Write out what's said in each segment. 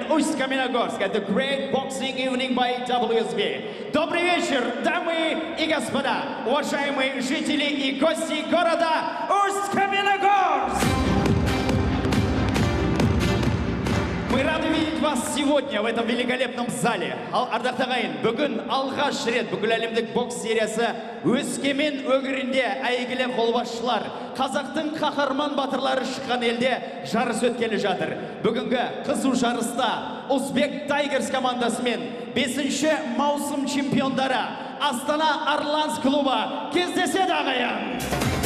Усть-Каменогорск at the great boxing evening by WSB. Добрый вечер, дамы и господа, уважаемые жители и гости города Усть-Каменогорск! Мы рады видеть вас сегодня в этом великолепном зале. Ардақтағы ағайын, бүгін алғаш рет бүкіл әлемдік бокс сериясы Өскемен өңірінде әйгілі қолбасшылар, қазақтың қаһарман батырлары шыққан елде жарыс өткелі жатыр. Бүгінгі қызу жарыста Uzbek Tigers командасымен 5-ші маусым чемпиондары Астана Арланс клубы кездеседі ағайын.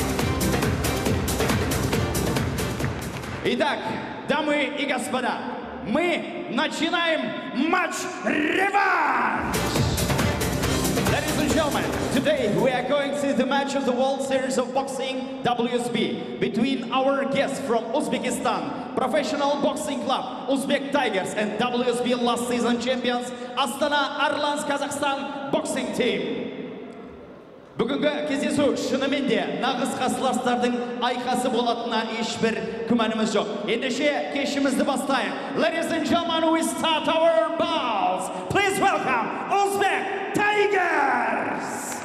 Итак, дамы и господа, мы начинаем матч-реванш! Ladies and gentlemen, today we are going to the match of the World Series of Boxing WSB between our guests from Uzbekistan, Professional Boxing Club, Uzbek Tigers, and WSB last season champions, Astana Arlans Kazakhstan Boxing Team. Бүгінгі кездесу шынымен де нағыз қарсыластардың айқасы болатынына ешбір күмәніміз жоқ. Ендеше кешімізді бастайық. Ladies and gentlemen, we start our bouts. Please welcome Uzbek Tigers!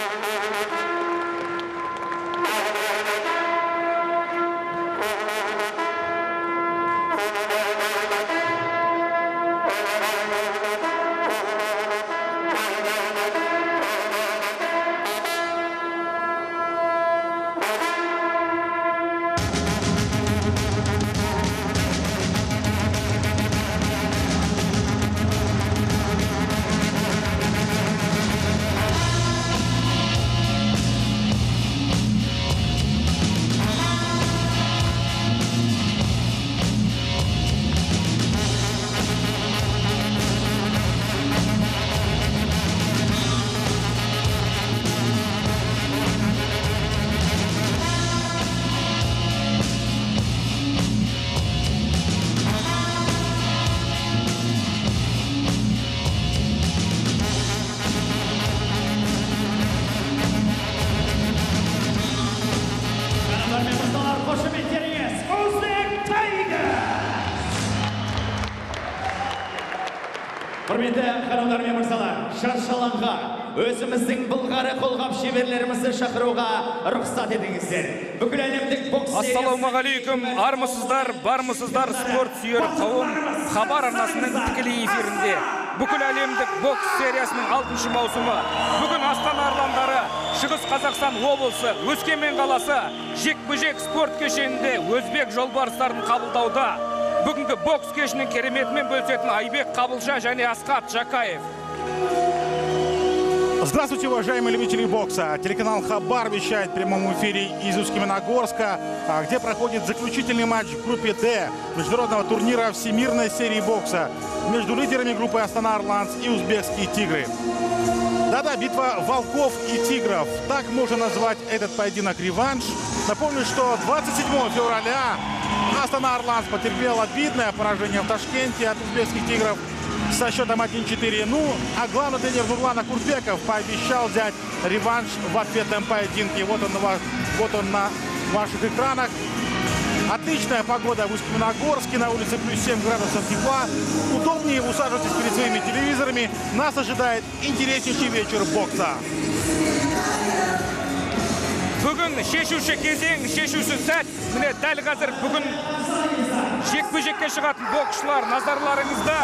Құрметті ханымдар мен мырзалар, шаршаланға өзіміздің бұлғары қолғап шеберлерімізді шақыруға рұқсат етіңіздер. Бүкіл әлемдік бокс сериясы... Ассалаумағалейкум, армысыздар, бармысыздар, спорт сүйер қауым, хабар арнасының тікелей эфирінде. Бүкіл әлемдік бокс сериясының 6-шы маусымы. Бүгін Астана Арландары, Шығыс Қазақстан облысы, Өскемен қаласы, жекпе-жек спорт кешенінде өзбек жолбарыстарын қабылдауда. Бүгінгі бокс кешінің кереметімен бөлісетін Айбек Қабылжа және Асқат Жакаев. Здравствуйте, уважаемые любители бокса. Телеканал Хабар вещает в прямом эфире из Усть-Каменогорска, где проходит заключительный матч в группе «Д» международного турнира всемирной серии бокса между лидерами группы Астана Арланс и Узбекские Тигры. Да-да, битва волков и тигров. Так можно назвать этот поединок-реванш. Напомню, что 27 февраля Астана Арланс потерпел обидное поражение в Ташкенте от узбекских тигров со счетом 1-4. Ну, а главный тренер Нурлан Акурбеков пообещал взять реванш в ответном поединке. Вот он на ваших экранах. Отличная погода в Усть-Каменогорске, на улице плюс 7 градусов тепла. Удобнее усаживайтесь перед своими телевизорами. Нас ожидает интереснейший вечер бокса. Бүгін шешуші кезең, шешуші сәт. Міне дәл қазір бүгін жекпе-жекке шығатын боксшылар назарларыңызда.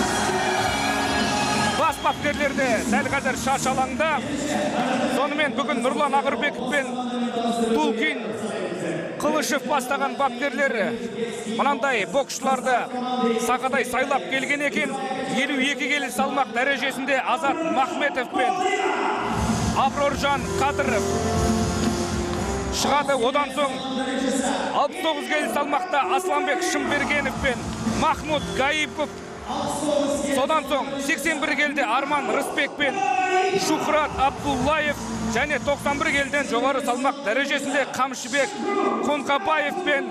Бас бапкерлерде дәл қазір шаршы алаңда. Сонымен бүгін Нұрлан Ақырбеков пен Тулкин Қылышев бастаған бапкерлер мынандай боксшыларды сақадай сайлап келген екен. 52 келі салмақ дәрежесінде Азат Махметов пен Аброржан Қадыров шығады. Одан соң 69 келі салмақта Асланбек Шымбергенов пен Махмуд Гаипов. Содан соң 81 келді Арман Рысбек пен Шухрат Абдуллаев және 91 келден жоғары салмақ дәрежесінде Қамшыбек Қонқабаев пен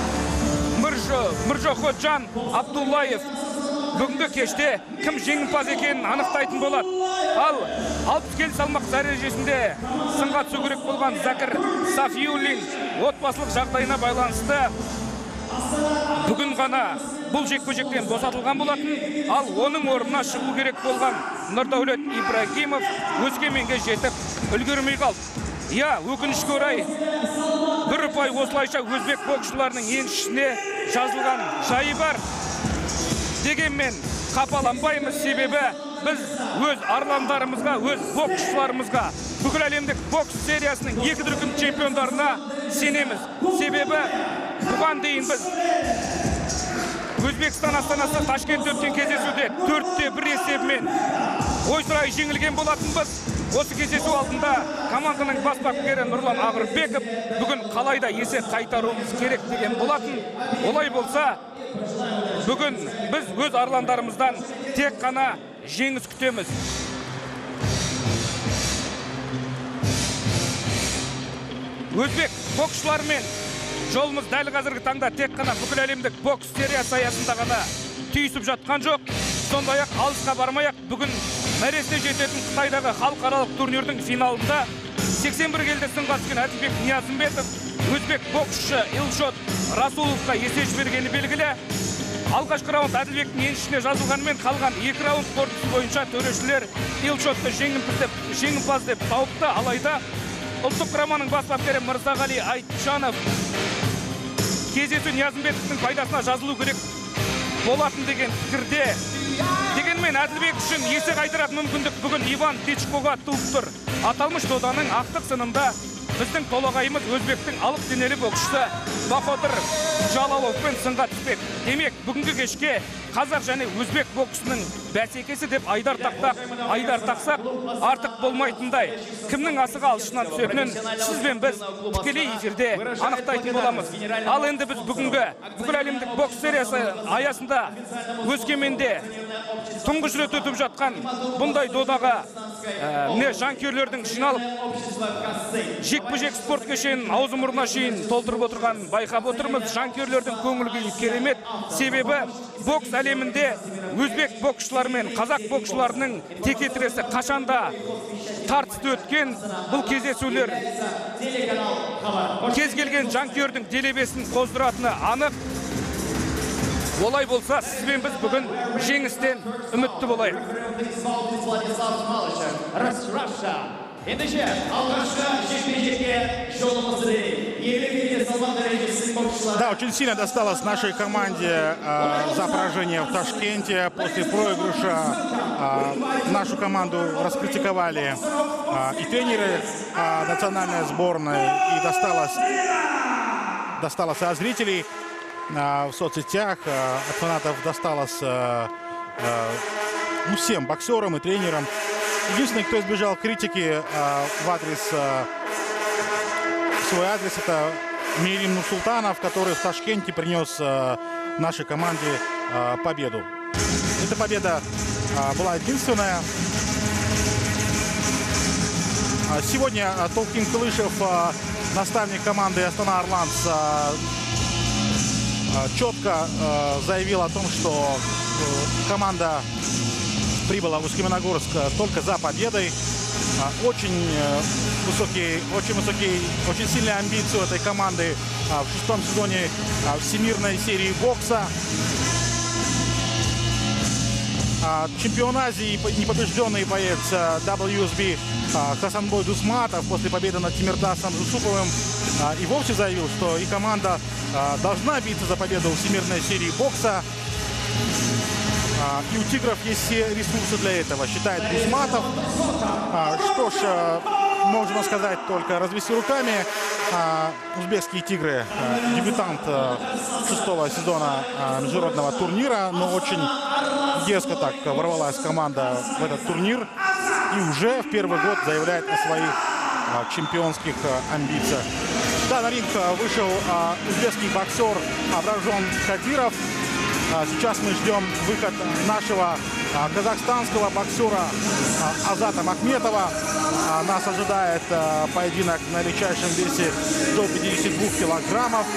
Мыржоходжан Абдуллаев. Бүгінгі кеште кім жеңімпаз екенін анықтайтын болады. Ал 60 келі салмақ дәрежесінде сынға түсу керек болған Закир Сафиуллин отбасылық жағдайына байланысты бүгін ғана бұл жекпе-жектен босатылған болатын, ал оның орнына шығу керек болған Нұрдәулет Ибрагимов Өскеменге жетіп үлгермей қалды. Я, өкінішке орай, бір ұпай осылайша өзбек боксшыларының еншісіне жазылған жайы бар. Дегенмен қапаланбаймыз, себебі біз өз арландарымызға, өз боксшыларымызға, бүкіл әлемдік бокс сериясының 2 дүркін чемпиондарына сенеміз. Себебі бұған дейін біз Өзбекстан астанасы Ташкентте өткен кездесуде 4-1 есебімен ойсырай жеңілген болатынбыз. Осы кездесу алдында команданың бас бапкері Нұрлан Ағырбеков бүгін қалайда есе қайтаруымыз керек деген болатын. Олай болса, бүгін біз өз арландарымыздан тек қана жеңіс күтеміз. Өзбек боксшылармен жолымыз дәл қазіргі таңда тек қана бүкіл әлемдік бокс сериясы аясында ғана түйісіп жатқан жоқ. Сондай-ақ алысқа бармай-ақ бүгін мәресіне жететін Қытайдағы халықаралық турнирдің финалында 81 келіде сынға түскен Әділбек Ниязымбетов өзбек боксшы Илшот Расуловқа есе жібергені белгілі. Алғашқы раунд Әділбектің еншісіне жазылғанымен қалған 2 раунд қорытындысы бойынша төрешілер Илшотты жеңімпаз деп тауыпты. Алайда ұлттық құраманың бас бапкері Мырзағали Айтжанов кездесу Ниязымбетовтың пайдасына жазылу керек болатын деген пікірде. Дегенмен Әділбек үшін есе қайтаратын мүмкіндік бүгін Иван Дичкоға туып тұр. Аталмыш доданың ақтық сынында біздің толағайымыз өзбектің алып денелі боксшысы Баходыр Жалаловпен сынға түспек. Демек, бүгінгі кешке қазақ және өзбек боксының бәсекесі деп айдар тақсақ артық болмайтындай. Кімнің асыға алшысынан түсетінін сізбен біз тікелей эфирде анықтайтын боламыз. Ал енді біз бүгінгі бүкіл әлемдік бокс сериясы аясында Өскеменде тұңғыш рет өтіп жатқан бұндай додаға жанкүйерлердің жиналып жекпе-жек спорт кешенін аузы мұрнына шейін толтырып отырғанын байқап отырмыз. Жанкүйерлердің көңіл-күйі керемет, себебі бокс әлемінде өзбек боксшылары мен қазақ боксшыларының текетіресі қашанда тартысты өткен. Бұл кездесулер кез келген жанкүйердің делебесін қоздыратыны анық. Олай болса, сізбен біз бүгін жеңістен үмітті болайық. Ендеше алғашқы жекпе-жекке жолымызды елі салмақ дәрежесінің боксшылары. Да, очень сильно досталось нашей команде за поражение в Ташкенте. После проигрыша нашу команду раскритиковали и тренеры национальной сборной, и досталось от зрителей в соцсетях, от фанатов досталось всем боксерам и тренерам. Единственный, кто избежал критики в свой адрес, это Мирим Нурсултанов, который в Ташкенте принес нашей команде победу. Эта победа была единственная. Сегодня Толкин Кылышев, наставник команды Астана Арланс, четко заявил о том, что команда прибыла в Усть-Каменогорск только за победой. Очень сильные амбиции этой команды в 6-м сезоне всемирной серии бокса. Чемпион Азии, непобежденный боец WSB Хасанбой Дусматов после победы над Тимиртасом Жусуповым и вовсе заявил, что и команда должна биться за победу в всемирной серии бокса. И у «Тигров» есть все ресурсы для этого, считает Дусматов. Что ж, можно сказать только развести руками. Узбекские «Тигры» дебютант 6-го сезона международного турнира, но очень дерзко так ворвалась команда в этот турнир и уже в первый год заявляет о своих чемпионских амбициях. Да, на ринг вышел узбекский боксер Абражон Кадиров. Сейчас мы ждем выход нашего казахстанского боксера Азата Махметова. Нас ожидает поединок на легчайшем весе до 52 килограммов.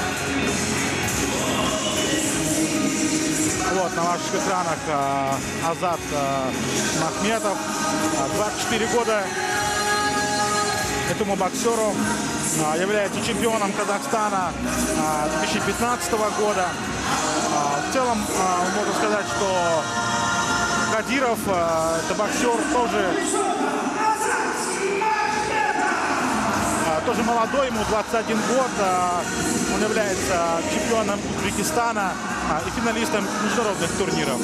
Вот на ваших экранах Азат Махметов. 24 года этому боксеру. является чемпионом Казахстана 2015 года. В целом, можно сказать, что Кадиров, это боксер тоже молодой, ему 21 год. Он является чемпионом Узбекистана и финалистом международных турниров.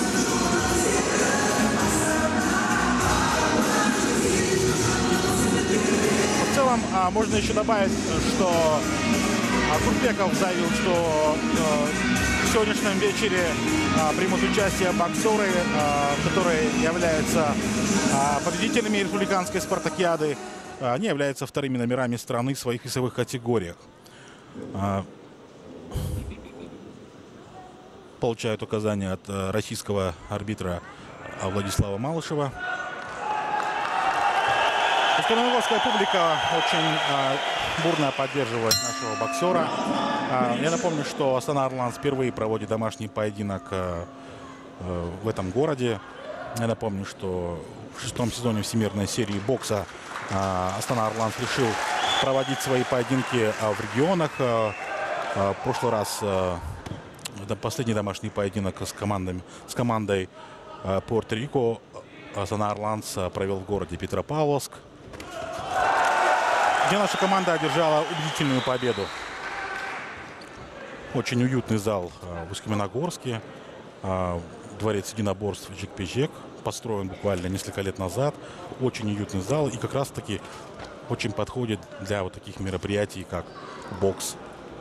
В целом, можно еще добавить, что Курбеков заявил, что в сегодняшнем вечере примут участие боксеры, которые являются победителями республиканской спартакиады. Они являются вторыми номерами страны в своих весовых категориях. Получают указания от российского арбитра Владислава Малышева. Скандинавская публика очень бурно поддерживает нашего боксера. Я напомню, что Астана Арланс впервые проводит домашний поединок в этом городе. Я напомню, что в 6-м сезоне всемирной серии бокса Астана Арланс решил проводить свои поединки в регионах. В прошлый раз это последний домашний поединок с командой Пуэрто-Рико Астана Арланс провел в городе Петропавловск, где наша команда одержала убедительную победу. Очень уютный зал в Усть-Каменогорске. Дворец единоборств Жекпе-Жек построен буквально несколько лет назад. Очень уютный зал и как раз-таки очень подходит для вот таких мероприятий, как бокс.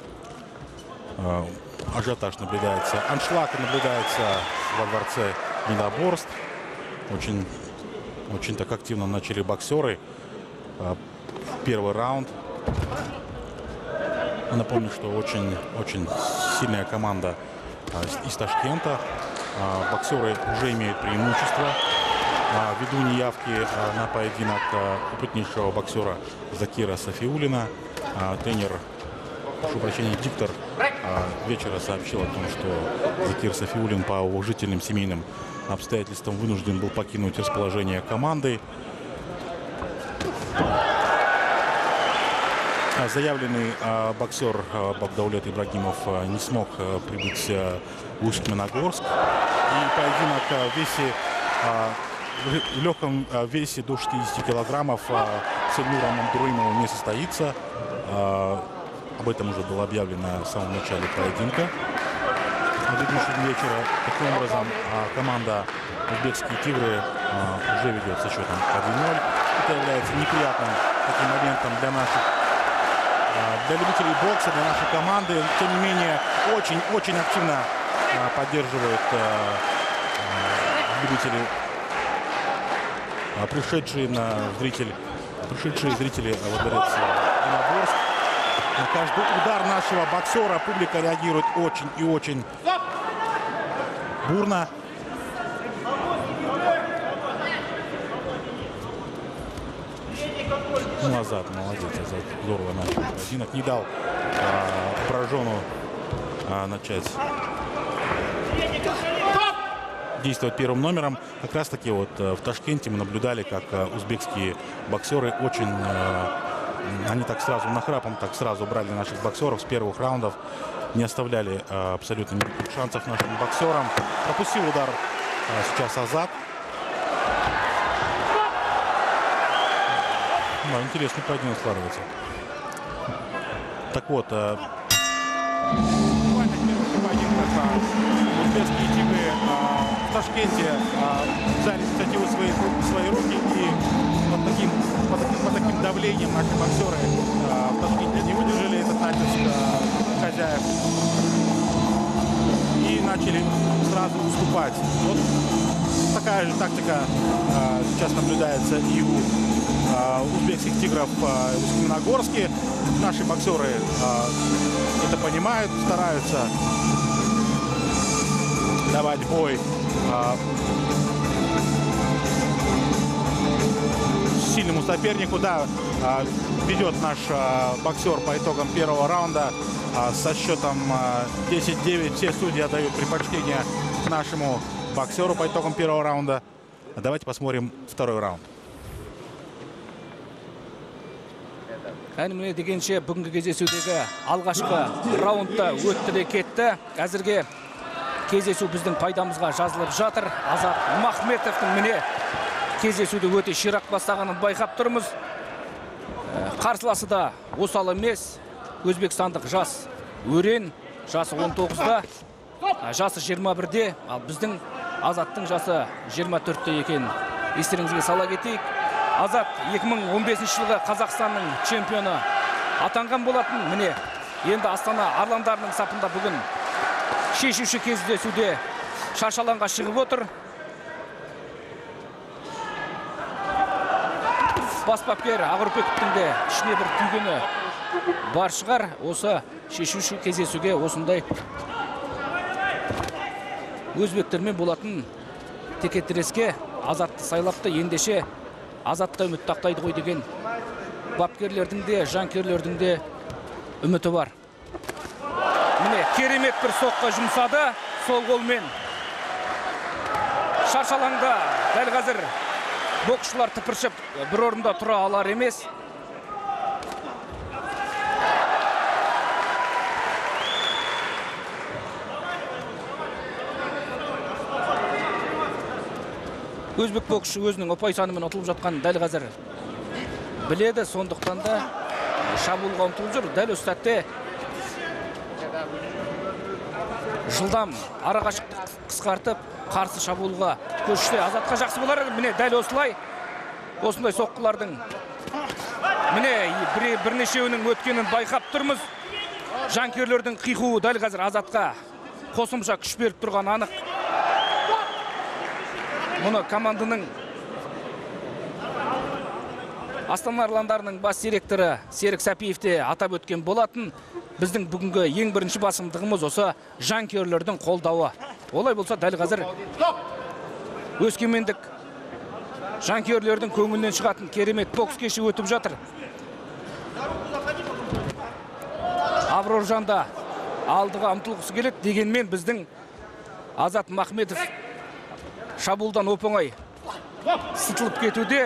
Ажиотаж наблюдается, аншлаг наблюдается во дворце единоборств. Очень так активно начали боксеры. Первый раунд. Напомню, что очень сильная команда из Ташкента. Боксеры уже имеют преимущество. Ввиду неявки на поединок опытнейшего боксера Закира Сафиуллина, тренер, прошу прощения, диктор вечера сообщил о том, что Закир Сафиуллин по уважительным семейным обстоятельствам вынужден был покинуть расположение команды. Заявленный боксер Бабдаулет Ибрагимов не смог прибыть в Усть-Каменогорск. И поединок в легком весе до 60 килограммов с Эльнуром Абдураимовым не состоится. Об этом уже было объявлено в самом начале поединка. На предыдущем вечера. Таким образом, команда «Узбекские тигры» уже ведет со счетом 1-0. Это является неприятным таким моментом для любителей бокса, для нашей команды. Тем не менее, очень активно поддерживают любители, пришедшие зрители во дворец единоборств. На каждый удар нашего боксера публика реагирует очень и очень бурно. Азат, молодец, Азат здорово начал поединок. Не дал поражению начать действовать первым номером. Как раз таки вот в Ташкенте мы наблюдали, как узбекские боксеры они так сразу нахрапом, так сразу брали наших боксеров с первых раундов. Не оставляли абсолютно никаких шансов нашим боксерам. Пропустил удар сейчас Азат. Интересный поединок складывается. Так вот, узбекские тигры в Ташкенте взяли инициативу в свои руки, и под таким давлением наши боксеры в Ташкенте не выдержали этот натиск хозяев и начали сразу уступать. Вот такая же тактика сейчас наблюдается и у узбекских тигров в Усть-Каменогорске. Наши боксеры это понимают, стараются давать бой сильному сопернику. Да, ведет наш боксер по итогам первого раунда со счетом 10-9. Все судьи отдают предпочтение нашему боксеру по итогам первого раунда. Давайте посмотрим второй раунд. Әне дегенше бүгінгі кездесудегі алғашқы раундта өтті де кетті. Әзірге кездесу біздің пайдамызға жазылып жатыр. Азат Махметовтың міне кездесуді өте ширақ бастағанын байқап тұрмыз. Қарсыласы да осал емес. Өзбекстандық жас өрен, жасы 19-да, жасы 21-де, ал біздің Азаттың жасы 24-те екен. Естеріңізге сала кетейік. Азат 2015 жылғы Қазақстанның чемпионы атанған болатын. Міне, енді Астана арландарының сапында бүгін шешуші кездесуде шаршаланға шығып отыр. Бас бапкер Ағырбековтың де ішіне бір түйгені бар шығар. Осы шешуші кездесуге осындай өзбектермен болатын текетіреске Азатты сайлапты. Ендеше Азатта үміт тақтайды ғой деген бапкерлердің де, жанкерлердің де үміті бар. Міне, керемет бір соққа жұмсады сол қолмен. Шаршалаңда дәл қазір боксшылар тыпыршып бір орында тұра алар емес. Өзбек боксшы өзінің ұпай санымен ұтылып жатқан дәл қазір біледі, сондықтан да шабуылға ұмтылып жүр. Дәл осы сәтте жылдам арақашықтық қысқартып қарсы шабуылға көшсе Азатқа жақсы болар. Міне дәл осылай осындай соққылардың міне бірнешеуінің өткенін байқап тұрмыз. Жанкерлердің қиқуы дәл қазір Азатқа қосымша күш беріп тұрған анық. Мұны команданың Астана арландарының бас директоры Серік Сәпиевте атап өткен болатын. Біздің бүгінгі ең бірінші басымдығымыз осы жанкүйерлердің қолдауы. Олай болса дәл қазір өскемендік жанкүйерлердің көңілінен шығатын керемет бокс кеші өтіп жатыр. Аброржан да алдыға ұмтылғысы келеді, дегенмен біздің Азат Махметов шабуылдан оп-оңай сытылып кетуде.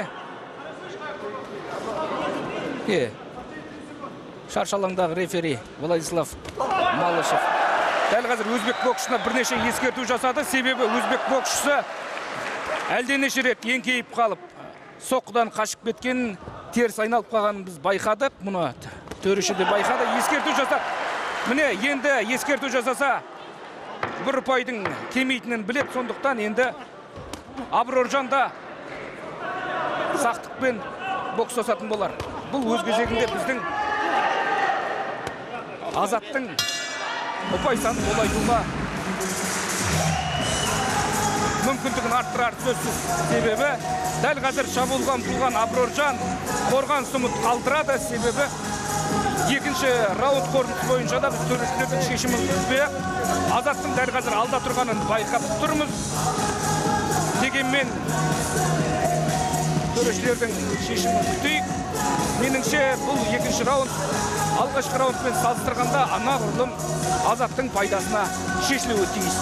Шаршалаңдағы рефери Владислав Малышев дәл қазір өзбек боксшысына бірнеше ескерту жасады. Себебі өзбек боксшысы әлденеше рет еңкейіп қалып, соққыдан қашып кеткен, теріс айналып қалғанын біз байқадық. Мұны төреші де байқады, ескерту жасап. Міне, енді ескерту жасаса бір ұпайдың кемейтінін білет, сондықтан енді Аброржан да сақтықпен бокстасатын болар. Бұл өз кезегінде біздің Азаттың ұпай санын молайтуға мүмкіндігін арттырар сөзсіз. Себебі дәл қазір шабуылға ұмтылған Аброржан қорған сұмыт қалдырады. Себебі екінші раунд қорытындысы бойынша да біз төрешілердің шешімін күтпей Азаттың дәл қазір алда тұрғанын байқап тұрмыз. Дегенмен төрешілердің шешімін күтейік. Меніңше бұл екінші раунд алғашқы раундпен салыстырғанда анағұрлым Азаттың пайдасына шешілуі тиіс.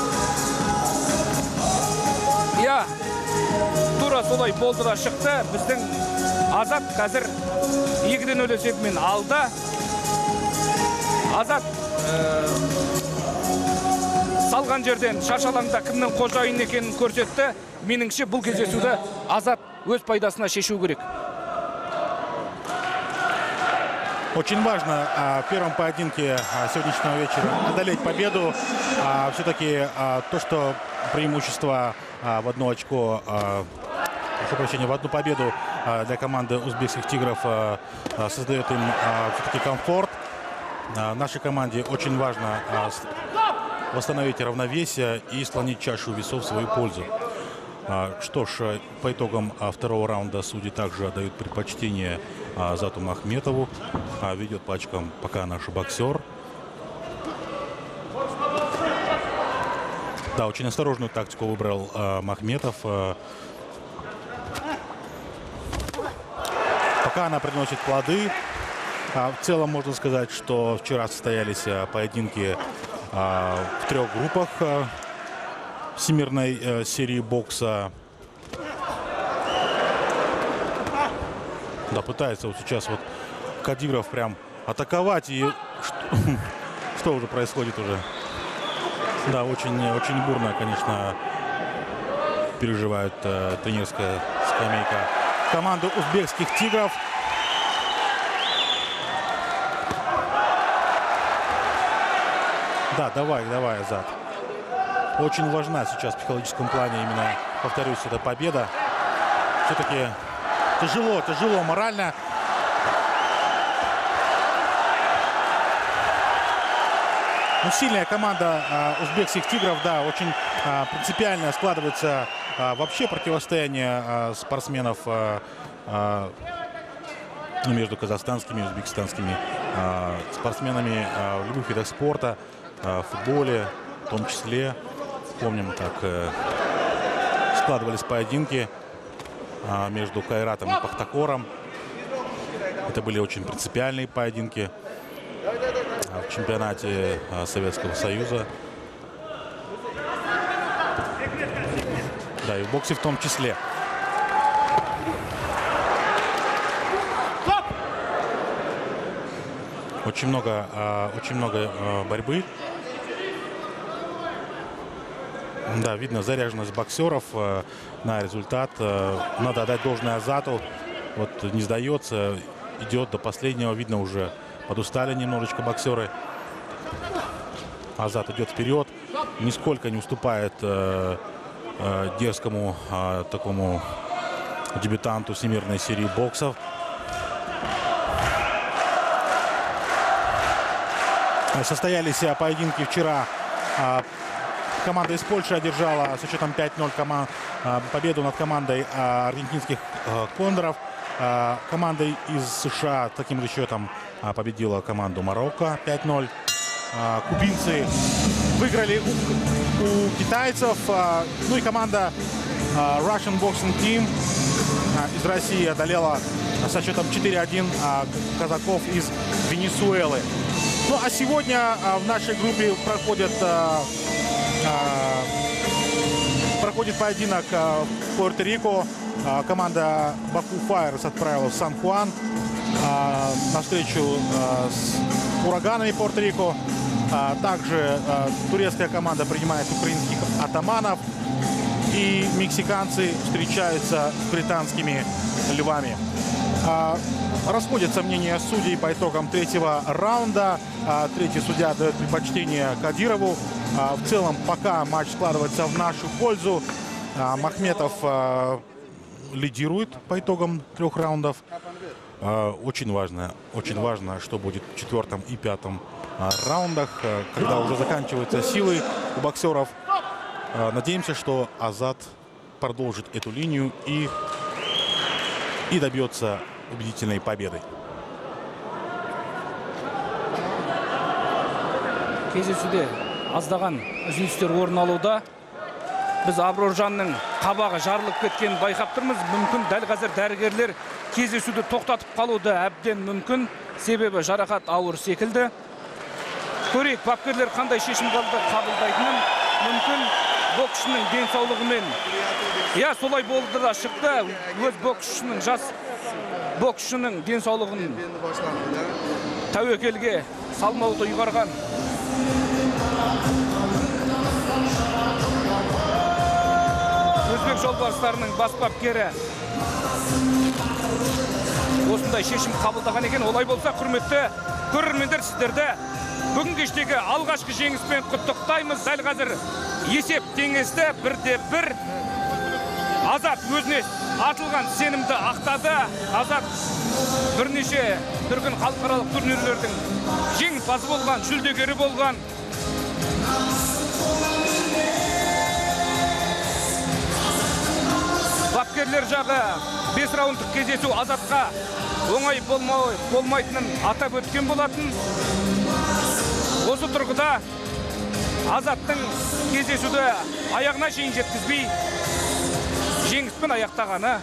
Тура солай болды да шықты. Біздің Азат қазір 2-0 есебімен алда. Азат салған жерден шаршалаңда кімнің қожайын екенін көрсетті. Меніңше бұл кездесуді Азат өз пайдасына шешу керек. Очень важно в первом поединке сегодняшнего вечера одолеть победу. Все-таки то, что преимущество в одно очко, прошу прощения, в одну победу для команды узбекских тигров создает им все-таки комфорт. Нашей команде очень важно восстановить равновесие и склонить чашу весов в свою пользу. Что ж, по итогам второго раунда судьи также отдают предпочтение Азату Махметову. Ведет по очкам пока наш боксер. Да, очень осторожную тактику выбрал Махметов. Пока она приносит плоды. В целом можно сказать, что вчера состоялись поединки в 3 группах всемирной серии бокса. Да, пытается вот сейчас вот Кадиров прям атаковать. И что уже происходит уже? Да, очень бурно, конечно, переживает тренерская скамейка команды узбекских «Тигров». Да, давай, Азат. Очень важна сейчас в психологическом плане именно, повторюсь, эта победа. Все-таки тяжело морально. Ну, сильная команда узбекских «Тигров», да, очень принципиально складывается вообще противостояние спортсменов между казахстанскими и узбекистанскими спортсменами в любых видах спорта, в футболе в том числе. Помним, как складывались поединки между Кайратом и Пахтакором. Это были очень принципиальные поединки в чемпионате Советского Союза. Да, и в боксе в том числе. Очень много борьбы. Да, видно заряженность боксеров на результат. Надо отдать должное Азату. Вот не сдается, идет до последнего. Видно, уже подустали немножечко боксеры. Азат идет вперед. Нисколько не уступает дерзкому такому дебютанту всемирной серии боксов. Состоялись поединки вчера. Команда из Польши одержала со счетом 5-0 победу над командой аргентинских «Кондоров». Командой из США таким же счетом победила команду Марокко 5-0. Кубинцы выиграли у китайцев. Ну и команда Russian Boxing Team из России одолела со счетом 4-1 казаков из Венесуэлы. Ну а сегодня в нашей группе проходит поединок в Пуэрто-Рико. Команда Баку Файерс отправилась в Сан-Хуан на встречу с ураганами Пуэрто-Рико. Также турецкая команда принимает украинских атаманов. И мексиканцы встречаются с британскими львами. Расходятся мнения судей по итогам третьего раунда. Третий судья дает предпочтение Кадирову. В целом пока матч складывается в нашу пользу. Махметов лидирует по итогам 3 раундов. Очень важно, что будет в 4-м и 5-м раундах, когда уже заканчиваются силы у боксеров. Надеемся, что Азат продолжит эту линию и добьется убедительной победы. Кездесуде аздаған үзілістер орын алуда. Біз Аброржанның қабағы жарылып кеткенін байқап тұрмыз. Мүмкін дәл қазір дәрігерлер кездесуді тоқтатып қалуды әбден мүмкін. Себебі жарақат ауыр секілді. Көрейік, бапкерлер қандай шешім қабылдайтынын. Мүмкін боксшының денсаулығымен. Я, солай болды да шықты. Өз боксшының денсаулығын тәуекелге салмауды ұйғарған. Өзбек жолбарыстарының бас бапкері осындай шешім қабылдаған екен. Олай болса, құрметті көрермендер, сіздерді бүгін кештегі алғашқы жеңіспен құттықтаймыз. Дәл қазір есеп теңесті 1-1. Азат өзіне атылған сенімді ақтады. Азат бірнеше дүркін халықаралық турнирлердің жеңімпазы болған, жүлдегері болған. Бапкерлер жағы 5 раундтық кездесу Азатқа оңай болмайтынын атап өткен болатын. Осы тұрғыда Азаттың кездесуді аяғына шейін жеткізбей жеңіспен аяқтағаны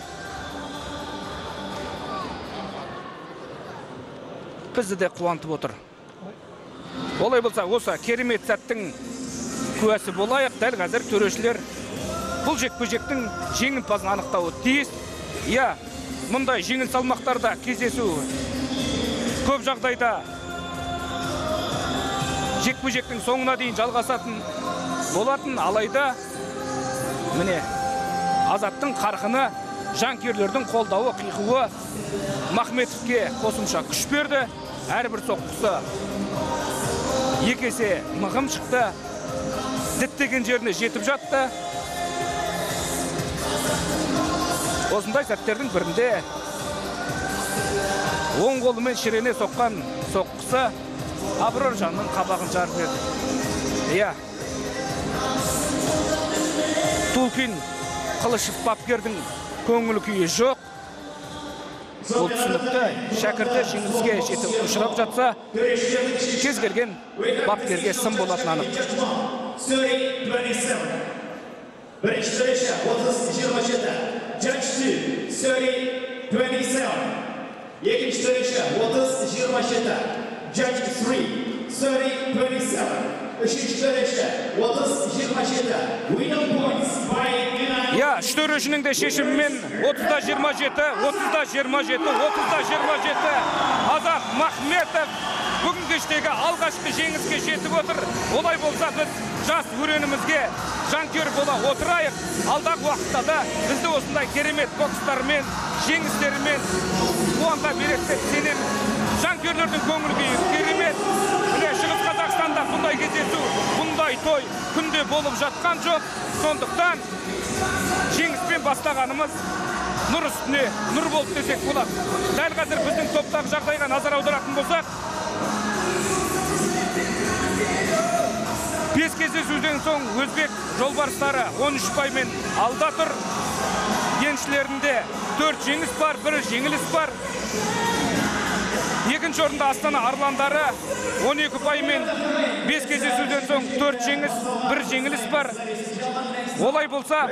бізді де қуантып отыр. Олай болса, осы керемет сәттің куәсі болайық. Дәл қазір төрешілер бұл жекпе-жектің жеңімпазын анықтауы тиіс. Я, мұндай жеңіл салмақтарда кездесу көп жағдайда жекпе-жектің соңына дейін жалғасатын болатын, алайда міне Азаттың қарқыны, жанкүйерлердің қолдауы, қиқуы Махметовке қосымша күш берді. Әрбір соққысы екі есе мығым шықты, діттеген жеріне жетіп жатты. Осындай сәттердің бірінде оң қолымен шірене соққан соққысы Аброр жанның қабағын жарып берді. Иә, Тулкин Қылышев бапкердің көңіл күйі жоқ. Ол түсінікті, шәкірті жеңіске жетіп ұшырап жатса, кез келген бапкерге сын болатын анық. Бірінші төреші 30-27, Judge 2, 30-27. Екінші төреші 30-27, Judge 3, 30-27. Үшінші төреші 30-27, winner points by unanimous. Я, үш төрешінің де шешімімен 30-27, 30-27, 30-27. Азат Махметов бүгін кештегі алғашқы жеңіске жетіп отыр. Олай болса біз жас өренімізге жанкүйер бола отырайық. Алдағы уақытта да бізді осындай керемет бокстармен, жеңістерімен қуанта береді деп сенемін. Жанкүйерлердің көңіл күйі керемет. Міне Шығыс Қазақстанда бұндай кездесу, бұндай той күнде болып жатқан жоқ. Сондықтан жеңіспен бастағанымыз нұр үстіне нұр болып десек болады. Дәл қазір біздің топтағы жағдайға назар аударатын болсақ, 5 кездесуден соң өзбек жолбарыстары 13 паймен алда тұр. Еншілерінде 4 жеңіс бар, 1 жеңіліс бар. Екінші орында Астана Арландары 12 паймен 5 кездесуден соң 4 жеңіс, 1 жеңіліс бар. Олай болса,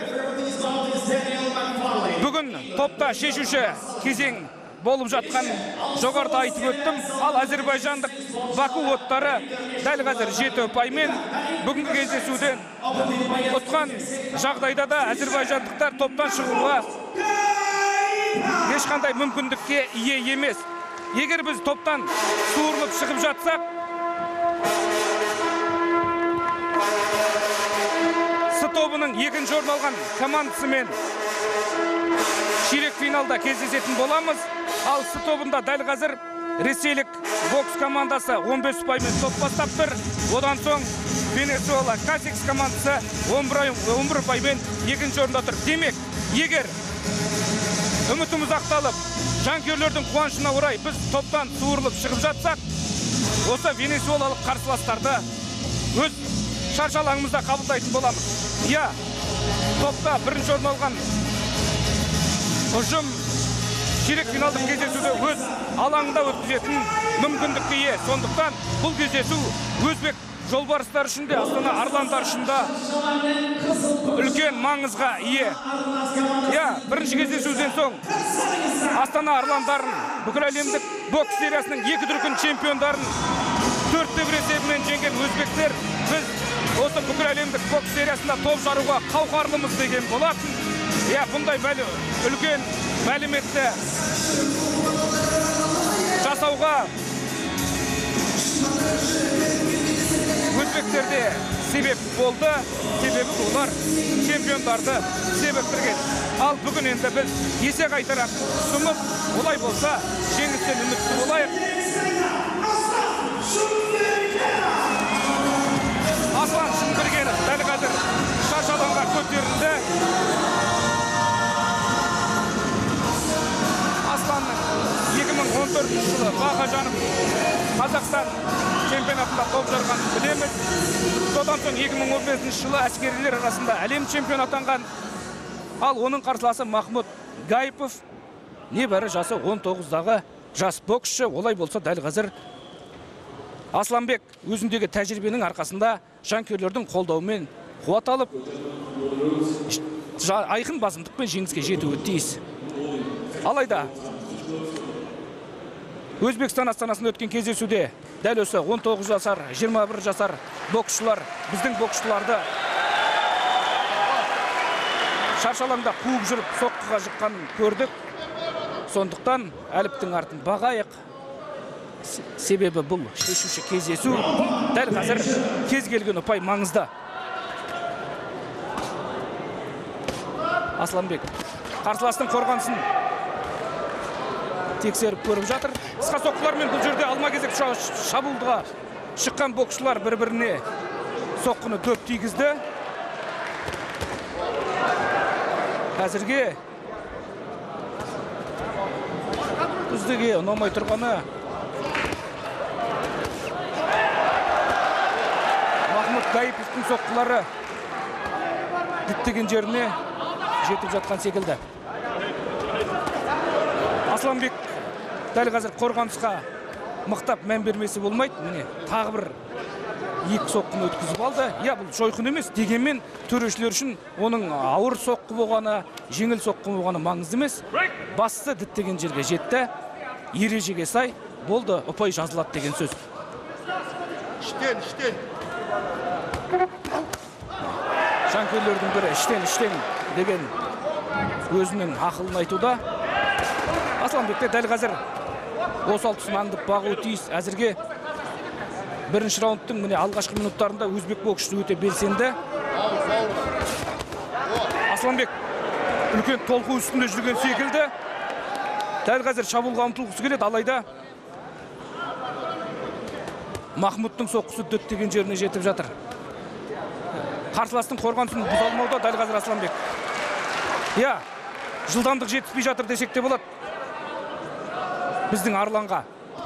бүгін топта шешуші кезең болып жатқан жоғарыда айтып өттім. Ал әзербайжандық Баку оттары дәл қазір 7 паймен бүгінгі кездесуден ұтқан жағдайда да әзербайжандықтар топтан шығуға ешқандай мүмкіндікке ие емес. Егер біз топтан суырылып шығып жатсақ, С тобының екінші орын алған командасымен ширек финалда кездесетін боламыз. Ал С тобында дәл қазір ресейлік бокс командасы 15 паймен топ бастап тұр. Одан соң Венесуэла Касикс командасы 11 паймен екінші орында тұр. Демек, егер үмітіміз ақталып, жанкүйерлердің қуанышына орай біз топтан суырылып шығып жатсақ, осы венесуэлалық қарсыластарды өз шаршалаңымызда қабылдайтын боламыз. Я, топта бірінші орын алған ұжым ширек финалдық кездесуді өз алаңында өткізетін мүмкіндікке ие. Сондықтан бұл кездесу өзбек жолбарыстар үшін де, Астана Арландар үшін де үлкен маңызға ие. Я, бірінші кездесуден соң Астана Арландарын, бүкіл әлемдік бокс сериясының 2 дүркін чемпиондарын 4-1 есебімен жеңген өзбектер, біз осы бүкіл әлемдік бокс сериясында топ жаруға қауқарлымыз деген болатын. Я, бұндай үлкен мәліметті жасауға өзбектерде себеп болды. Себебі олар чемпиондарды себептірген. Ал бүгін енді біз есе қайтарақ сұмып, олай болса жеңістен үмітті болайық. Аслан Шынбергенов дәл қазір шаршаланға көтерілді. Асланның 2014 жылы Бақажанов Қазақстан чемпионатында топ жарған білеміз. Содан соң 2015 жылы әскерилер арасында әлем чемпион атанған. Ал оның қарсыласы Махмуд Гайпов, небәрі жасы 19-дағы жас боксшы. Олай болса дәл қазір Асланбек өзіндегі тәжірибенің арқасында жанкүйерлердің қолдауымен қуат алып, айқын басымдықпен жеңіске жетуі тиіс. Алайда Өзбекстан астанасында өткен кездесуде дәл осы 19 жасар, 21 жасар боксшылар біздің боксшыларды шаршалаңда қуып жүріп соққыға жыққанын көрдік. Сондықтан әліптің артын бағайық. Себебі бұл шешуші кездесу. Дәл қазір кез келген ұпай маңызды. Асланбек қарсыластың қорғанысын тексеріп көріп жатыр. Қысқа соққылармен бұл жерде алма-кезек шабуылға шыққан боксшылар бір-біріне соққыны дөп тигізді. Қазірге үздіге ұнамай тұрғаны Махмут Гаиповтың соққылары діттеген жеріне жетіп жатқан секілді. Асланбек дәл қазір қорғанысқа мықтап мән бермесі болмайды. Міне тағы бір екі соққыны өткізіп алды. Я, бұл жойқын емес, дегенмен төрешілер үшін оның ауыр соққы болғаны, жеңіл соққы болғаны маңызды емес. Басты діттеген жерге жетті. Ережеге сай болды, ұпай жазылады деген сөз. Іштен. Жанкүйерлердің бірі іштен деген өзінің ақылын айтуда. Асланбекте дәл қазір осал тұсын аңдып бағуы тиіс. Әзірге бірінші раундтың міне алғашқы минуттарында өзбек боксшысы өте белсенді. Асланбек үлкен толқу үстінде жүрген секілді. Дәл қазір шабуылға ұмтылғысы келеді, алайда Махмуттың соққысы діттеген жеріне жетіп жатыр. Қарсыластың қорғанысын бұза алмауда дәл қазір Асланбек. Я, жылдамдық жетіспей жатыр десек те болады. Біздің Арланға.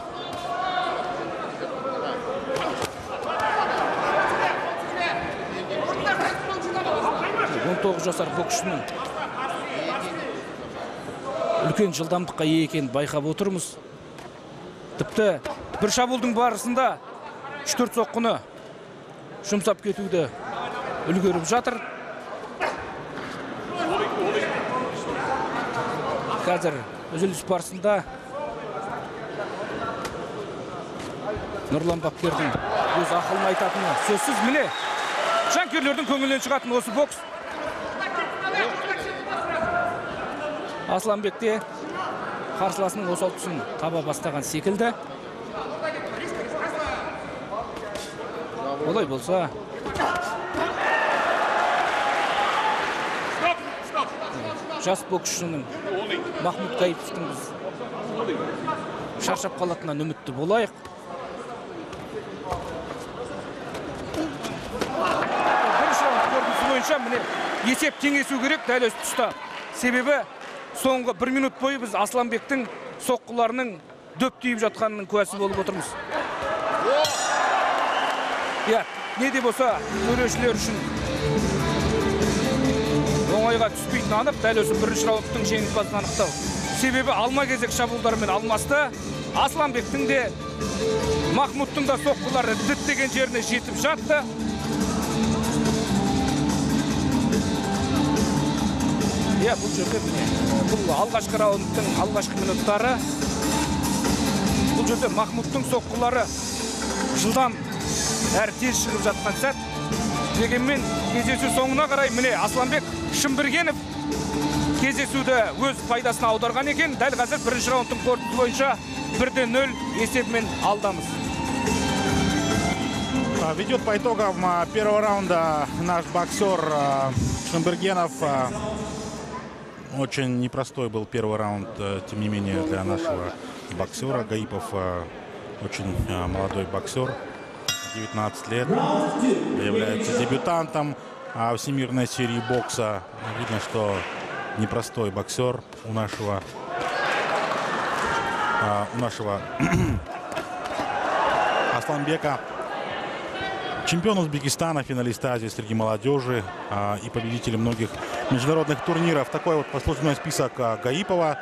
Он 19 жасар боксшының үлкен жылдамдыққа ие екенін байқап отырмыз. Тіпті бір шабуылдың барысында 3-4 соққыны жұмсап кетуді үлгеріп жатыр. Қазір үзіліс барысында Нұрлан Бапкердің өз ақылын айтатыны сөзсіз. Міне жанкүйерлердің көңілінен шығатын осы бокс. Асланбекте қарсыласының осал тұсын таба бастаған секілді. Олай болса жас боксшының Махмут Гаиповтың шаршап қалатынынан үмітті болайық. Бірінші раунд қорытындысы бойынша міне есеп теңесу керек дәл осы тұста. Себебі соңғы 1 минут бойы біз Асланбектің соққыларының дөп тиіп жатқанының куәсі болып отырмыз. Я, не де болса төрешілер үшін оңайға түспейтін анық, дәл осы бірінші раундтың жеңімпазын анықтау. Себебі алма-кезек шабуылдармен алмасты. Асланбектің де Махмуттың да соққылары діттеген жеріне жетіп жатты. Я, бұл жерде бұл алғашқы раундтың алғашқы минуттары. Бұл жерде Махмуттың соққылары жылдам әрі тез шығып жатқан сәт. Дегенмен кездесу соңына қарай міне Асланбек Шымбергенов кездесуді өз пайдасына аударған екен. Дәл қазір бірінші раундтың қорытындысы бойынша 1-0 есебімен алдамыз. Ведет по итогам первого раунда наш боксер Шымбергенов. Очень непростой был первый раунд, тем не менее, для нашего боксера. Гаипов очень молодой боксер, 19 лет, является дебютантом всемирной серии бокса. Видно, что непростой боксер у нашего Асланбека. Чемпион Узбекистана, финалист Азии среди молодежи и победитель многих международных турниров. Такой вот послужной список Гаипова.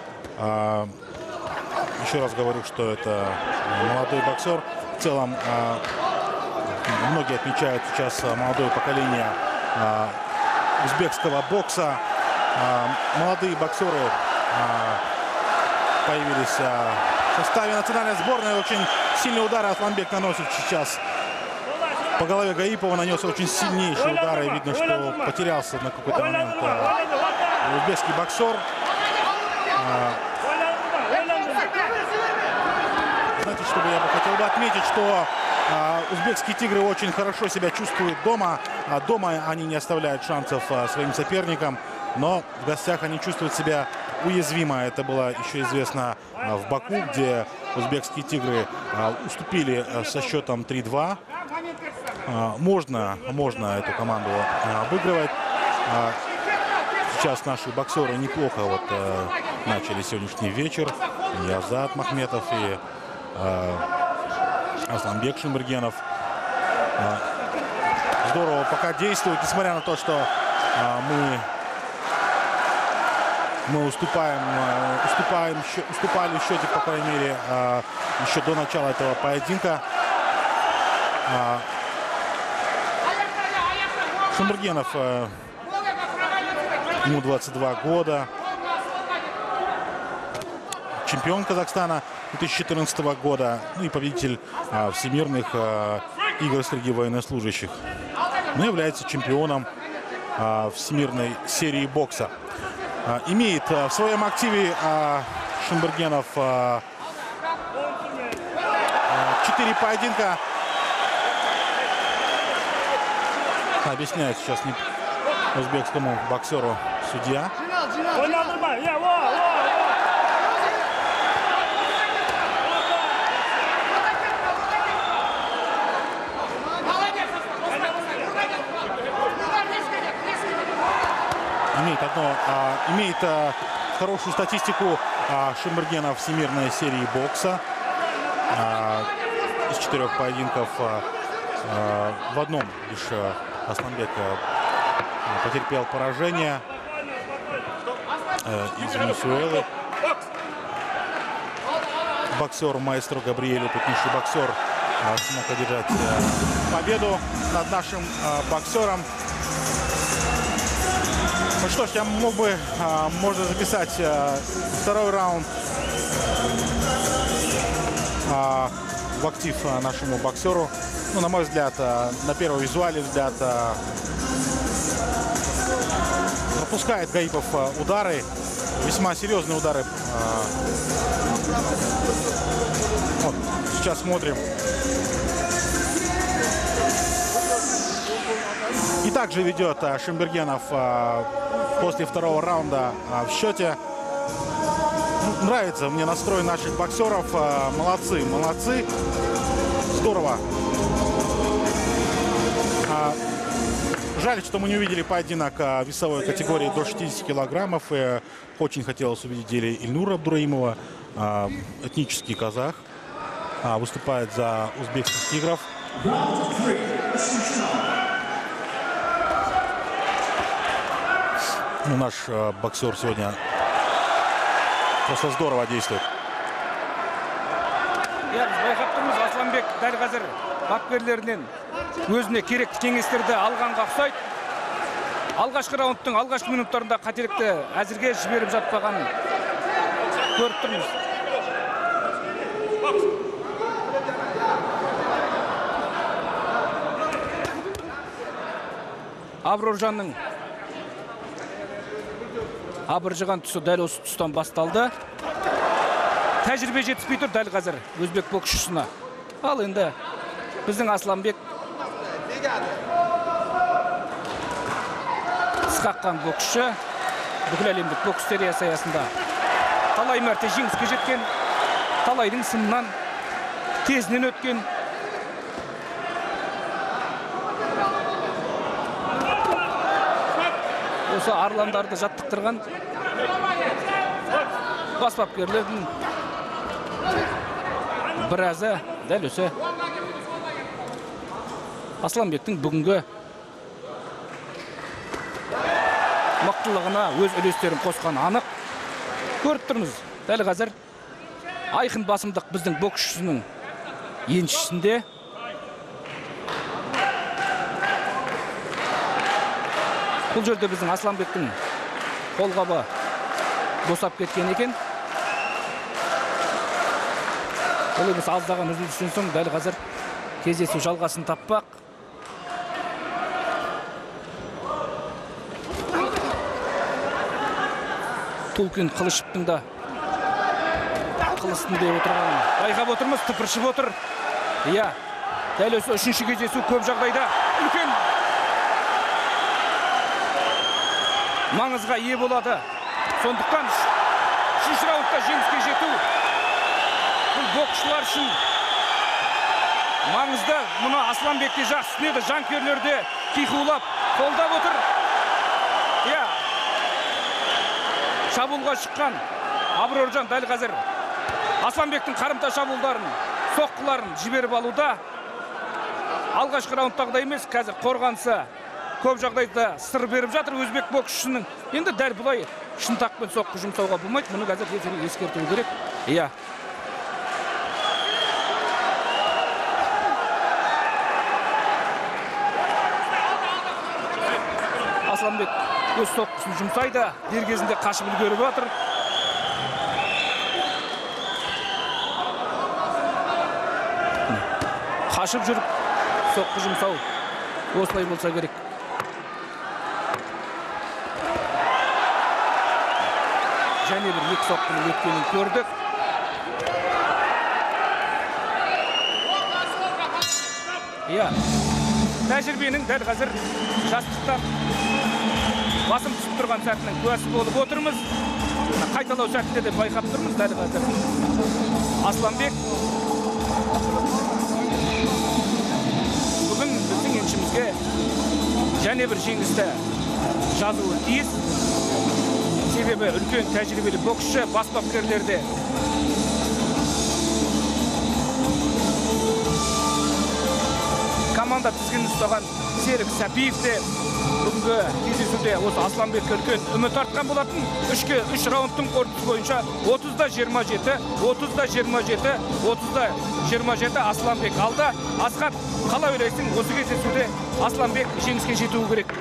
Еще раз говорю, что это молодой боксер. В целом, многие отмечают сейчас молодое поколение узбекского бокса. Молодые боксеры появились в составе национальной сборной. Очень сильный удар Асланбек наносит сейчас по голове Гаипова, нанес очень сильнейший удар, и видно, что потерялся на какой-то момент узбекский боксер. Знаете, бы отметить, что узбекские тигры очень хорошо себя чувствуют дома. Дома они не оставляют шансов своим соперникам, но в гостях они чувствуют себя уязвимо. Это было еще известно в Баку, где узбекские тигры уступили со счетом 3-2. Можно эту команду обыгрывать. Сейчас наши боксеры неплохо начали сегодняшний вечер. И Азат Махметов, и Асланбек Шимбергенов. Здорово пока действуют, несмотря на то, что мы уступали в счете, по крайней мере, еще до начала этого поединка. Шимбергенов, ему 22 года. Чемпион Казахстана 2014 года. Ну и победитель всемирных игр среди военнослужащих. Но является чемпионом всемирной серии бокса. Имеет в своем активе Шимбергенов 4 поединка. Объясняет сейчас узбекскому боксеру судья. Имеет хорошую статистику Шимбергенов всемирной серии бокса. Из 4 поединков в одном лишь Асланбек потерпел поражение из Венесуэлы. Боксер маэстро Габриэль, опытнейший боксер, смог одержать победу над нашим боксером. Ну что ж, я можно записать второй раунд в актив нашему боксеру. Ну, на мой взгляд, на первый визуальный взгляд, пропускает Гаипов удары, весьма серьезные удары. Вот, сейчас смотрим. И также ведет Шимбергенов после второго раунда в счете. Нравится мне настрой наших боксеров. Молодцы. Здорово. Жаль, что мы не увидели поединок весовой категории до 60 килограммов. Очень хотелось увидеть Ильнура Абдураимова, этнический казах. Выступает за узбекских тигров. Ну, наш боксер сегодня просто здорово действует. Асланбек дәл қазір бапкерлерінен өзіне керекті кеңестерді алғанға ұқсайды. Алғашқы раундтың алғашқы минуттарында қателікті әзірге жіберіп жатпағанын көріп тұрмыз. Аброржанның абыржыған тұсы дәл осы тұстан басталды. Тәжірибе жетіспей тұр дәл қазір өзбек боксшысына. Ал енді біздің Асланбек сықаққан боксшы, бүкіл әлемдік бокс сериясы аясында талай мәрте жеңіске жеткен, талайдың сынынан тезінен өткен. Осы арландарды жаттықтырған бас бапкерлердің біразы дәл осы Асланбектің бүгінгі мықтылығына өз үлестерін қосқан анық. Көріп тұрмыз, дәл қазір айқын басымдық біздің боксшысының еншісінде. Бұл жерде біздің Асланбектің қолғабы босап кеткен екен. Бұл емес аздаған үзілістен соң дәл қазір кездесу жалғасын таппақ. Тулкин Қылышевтың да қылыстың деп отырғанын байқап отырмыз, тыпыршып отыр. Иә, дәл осы үшінші кездесу көп жағдайда үлкен маңызға ие болады. Сондықтан үшінші раундта жеңіске жету бұл боксшылар үшін маңызды. Мұны Асланбек те жақсы түсінеді, жанкүйерлер де қиқулап қолдап отыр. Иә, шабуылға шыққан Аброржан дәл қазір Асланбектің қарымта шабуылдарын, соққыларын жіберіп алуда. Алғашқы раундтағыдай емес, қазір қорғанысы көп жағдайда сыр беріп жатыр өзбек боксшысының. Енді дәл бұлай шынтақпен соққы жұмсауға болмайды. Мұны қазір рефери ескерту керек. Иә. Асланбек өз соққысын жұмсайды, дер кезінде қашып үлгеріп жатыр. Қашып жүріп соққы жұмсау осылай болса керек. Және бір екі соққының өткенін көрдік. Иә, тәжірибенің дәл қазір жастықтан басым түсіп тұрған сәтінің куәсі болып отырмыз. Қайталау сәтінде де байқап тұрмыз дәл қазір. Асланбек бүгін біздің еншімізге және бір жеңісті жазуы тиіс. Себебі үлкен тәжірибелі боксшы, бас бапкерлерде команда тізгінін ұстаған Серік Сәпиевте бүгінгі кездесуде осы Асланбекке үлкен үміт артқан болатын. 3 раундтың қорытындысы бойынша 30-да 27, 30-да 27, 30-да 27 Асланбек алды. Асхат, қалай ойлайсың, осы кездесуде Асланбек жеңіске жетуі керек?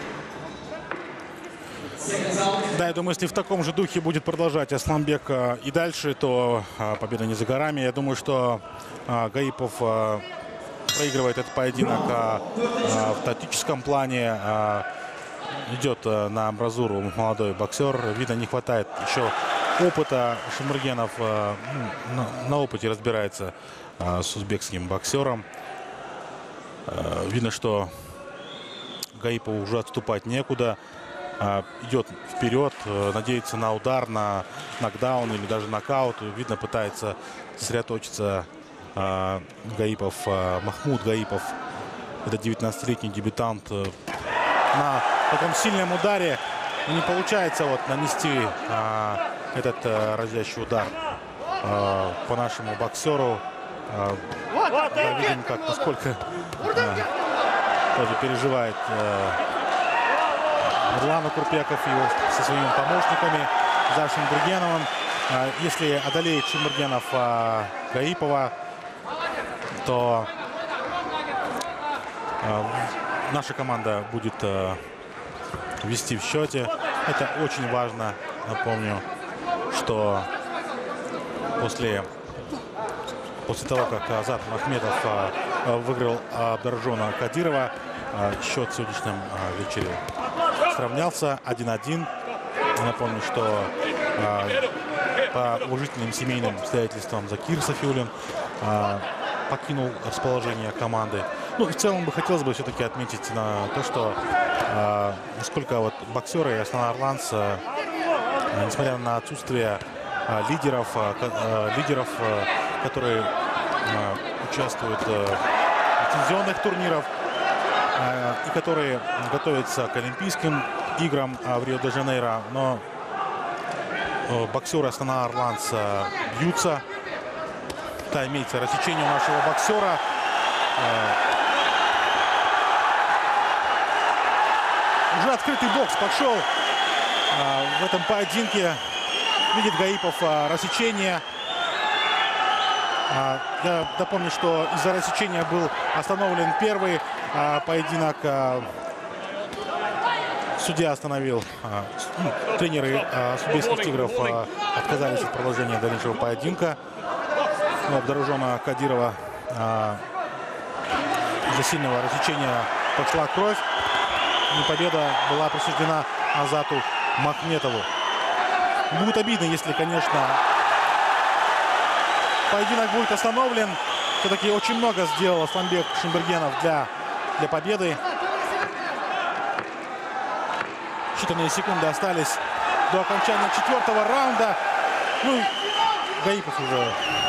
Да, я думаю, если в таком же духе будет продолжать Асланбек и дальше, то победа не за горами. Я думаю, что Гаипов проигрывает этот поединок в тактическом плане. Идет на амбразуру молодой боксер. Видно, не хватает еще опыта. Шаймургенов на опыте разбирается с узбекским боксером. Видно, что Гаипову уже отступать некуда. Идет вперед, надеется на удар, на нокдаун или даже нокаут. Видно, пытается сосредоточиться Гаипов, Махмуд Гаипов. Это 19-летний дебютант. На таком сильном ударе не получается вот нанести этот разящий удар по нашему боксеру. Да, видим, насколько тоже переживает Нурлан Курпеков со своими помощниками за Шаймургеновым. Если одолеет Шаймургенов Гаипова, то наша команда будет вести в счете. Это очень важно. Напомню, что после того, как Азат Махметов выиграл Абдаржона Кадирова, счет в сегодняшнем вечере сравнялся 1-1. Напомню, что по уважительным семейным обстоятельствам Закир Сафиуллин покинул расположение команды. Ну, в целом бы хотелось бы все-таки отметить на то, что насколько вот боксеры и Астана Арланс, несмотря на отсутствие лидеров, которые участвуют в лицензионных турнирах и которые готовятся к Олимпийским играм в Рио-де-Жанейро, но боксеры Астана Арланс бьются. Да, имеется рассечение у нашего боксера. Уже открытый бокс пошел в этом поединке. Видит Гаипов рассечение. Я напомню, что из-за рассечения был остановлен первый поединок. Судья остановил. Тренеры судейских тигров отказались от продолжения дальнейшего поединка. Абдаржона Кадирова из-за сильного рассечения пошла кровь. И победа была присуждена Азату Махметову. Будет обидно, если, конечно, поединок будет остановлен. Все-таки очень много сделал Асланбек Шимбергенов для победы. Считанные секунды остались до окончания 4-го раунда. Ну, Гаипов уже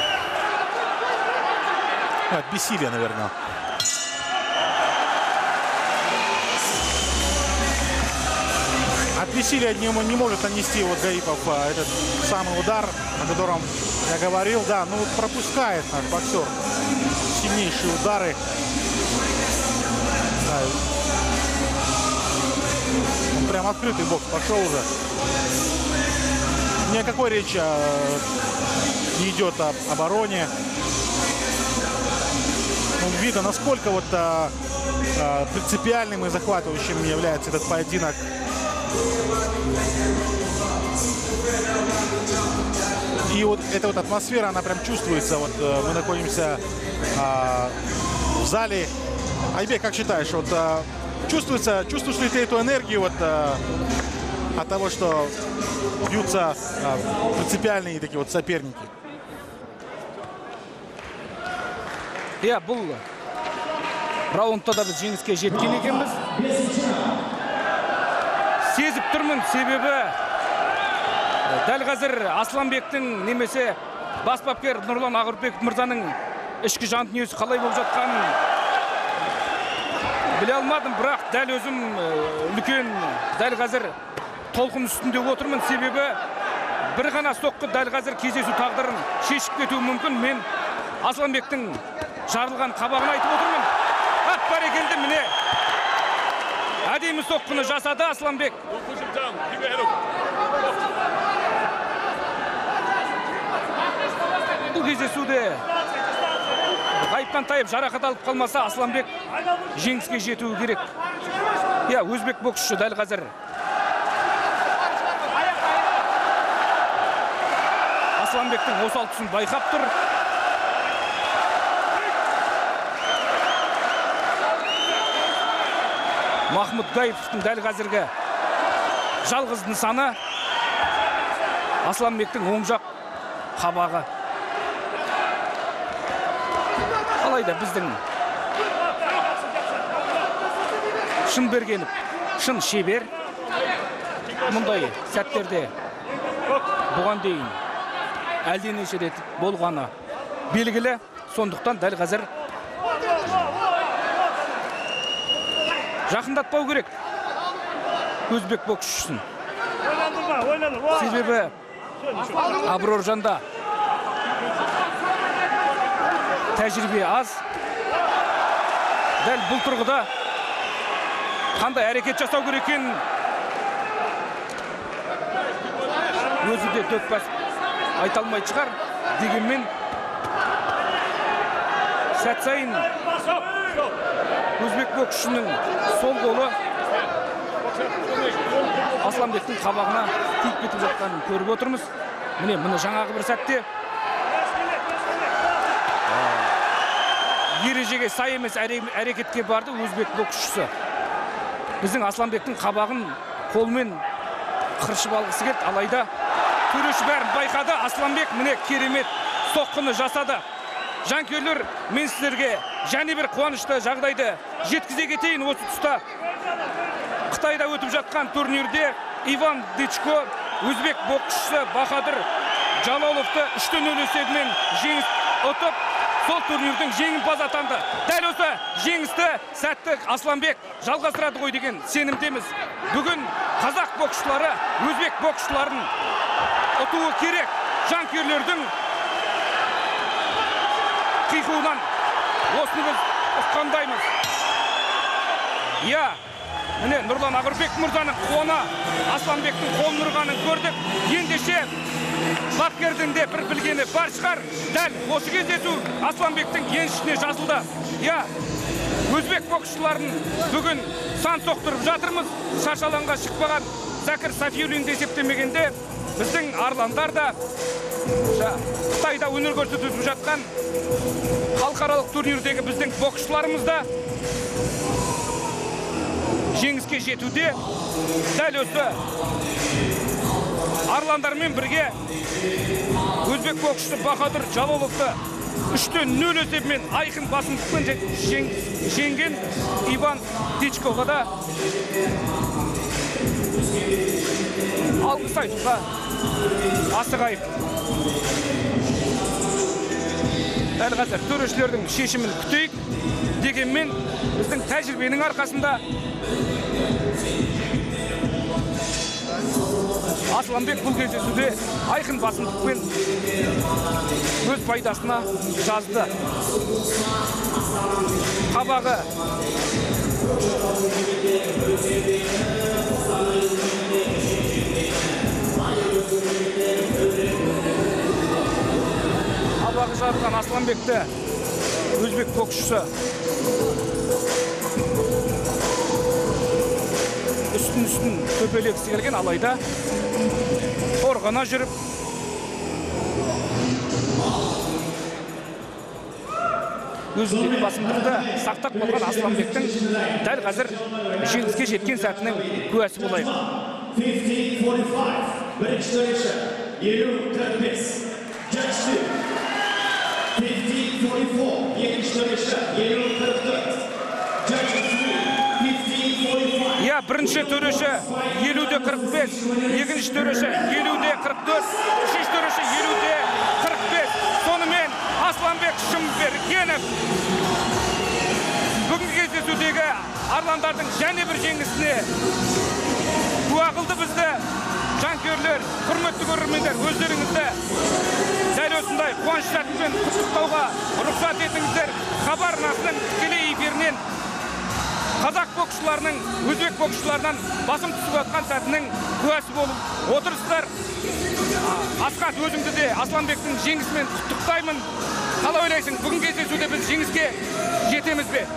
от бессилия, наверное. От бессилия не может нанести вот Гаипов этот самый удар, о котором я говорил. Да, ну вот пропускает наш боксер сильнейшие удары. Да. Он прям открытый бокс пошел уже. Ни о какой речи не идет об обороне. Ну, видно, насколько вот принципиальным и захватывающим является этот поединок. И вот эта вот атмосфера, она прям чувствуется. Вот мы находимся в зале. Айбек, как считаешь, вот чувствуешь ли ты эту энергию вот от того, что бьются принципиальные такие вот соперники? Я бұл раундта да біз жеңіске жеткен екенбіз. Сезіп тұрмын, себебі дәл қазір Асланбектің немесе бас бапкер Нұрлан Ағырбеков мырзаның ішкі жан дүниесі қалай болып жатқанын біле алмадым, бірақ дәл өзім үлкен дәл қазір толқын үстінде отырмын, себебі бір ғана соққы дәл қазір кездесу тағдырын шешіп кетуі мүмкін. Мен Асланбектің жарылған қабағын айтып отырмын. Бәрекелді, міне әдемі соққыны жасады Асланбек. Бұл кездесуде ғайыптан тайып жарақат алып қалмаса, Асланбек жеңіске жетуі керек. Я, өзбек боксшы дәл қазір Асланбектің осал тұсын байқап тұр. Махмуд Гаиповтың дәл қазіргі жалғыз нысаны Асланбектің оң жақ қабағы. Алайда біздің Шынбергенов, шын шебер. Мұндай сәттерде бұған дейін әлденеше рет болғаны белгілі. Сондықтан дәл қазір жақындатпау керек өзбек боксшысын. Себебі Аброржанда тәжірибе аз. Дәл бұл тұрғыда қандай әрекет жасау керек екенін өзі де дөп басып айта алмайды шығар. Дегенмен сәт сайын өзбек боксшының сол қолы Асланбектің қабағына тиіп кетіп жатқанын көріп отырмыз. Міне, мұны жаңағы бір сәтте ережеге сай емес әрекетке барды өзбек боксшысы. Біздің Асланбектің қабағын қолмен қыршып алғысы келді, алайда төреші бәрін байқады. Асланбек міне керемет соққыны жасады. Жанкүйерлер, мен сіздерге және бір қуанышты жағдайды жеткізе кетейін. Осы тұста Қытайда өтіп жатқан турнирде Иван Дычко өзбек боксшысы Бахадыр Жалоловты 3-0 есебімен жеңіс ұтып, сол турнирдің жеңімпазы атанды. Дәл осы жеңісті сәтті Асланбек жалғастырады ғой деген сенімдеміз. Бүгін қазақ боксшылары өзбек боксшыларын ұтуы керек. Жанкүйерлердің қиқуынан осыны біз ұққандаймыз. Я, міне Нұрлан Ағырбеков мырзаның қолына Асланбектің қолын ұрғанын көрдік. Ендеше бапкердің де бір білгені бар шығар. Дәл осы кездесу Асланбектің еншісіне жазылды. Я, өзбек боксшыларын бүгін сан соқтырып жатырмыз. Шашаланға шықпаған Зәкір Сафиуллинді есептемегенде біздің арландар да Қытайда өнер көрсетіп жатқан халықаралық турнирдегі біздің боксшыларымыз да жеңіске жетуде. Дәл осы арландармен бірге өзбек боксшысы Бахадыр Жалоловты 3-0 есебімен айқын басымдықпен жеңген Иван Дичкоға да алғыс айтуға асығайық. Дәл қазір төрешілердің шешімін күтейік. Дегенмен біздің тәжірибенің арқасында Асланбек бұл кездесуде айқын басымдықпен өз пайдасына жазды. Қабағы жарылған Асланбекті өзбек боксшысы үстін төпелегісі келген, алайда қорғана жүріп өзіндегі басымдықты сақтап қалған Асланбектің дәл қазір жеңіске жеткен сәтінің куәсі болайық. 15-45 бірінші төреші 50-45 жеңісті 15-44 екінші төреші 50-44 Я бірінші төреші 50-45, екінші төреші 50-44, үшінші төреші 50-45. Сонымен Асланбек Шымбергенов бүгінгі кездесудегі арландардың және бір жеңісіне куә қылды бізді. Жанкүйерлер, құрметті көрермендер, өздеріңізді дәл осындай қуаныш сәтімен құттықтауға рұқсат етіңіздер. Хабар арнасының тікелей эфирінен қазақ боксшыларының өзбек боксшыларынан басым түсіп жатқан сәтінің куәсі болып отырсыздар. Асқат, өзіңді де Асланбектің жеңісімен құттықтаймын. Қалай ойлайсың, бүгін кездесуде біз жеңіске жетеміз бе?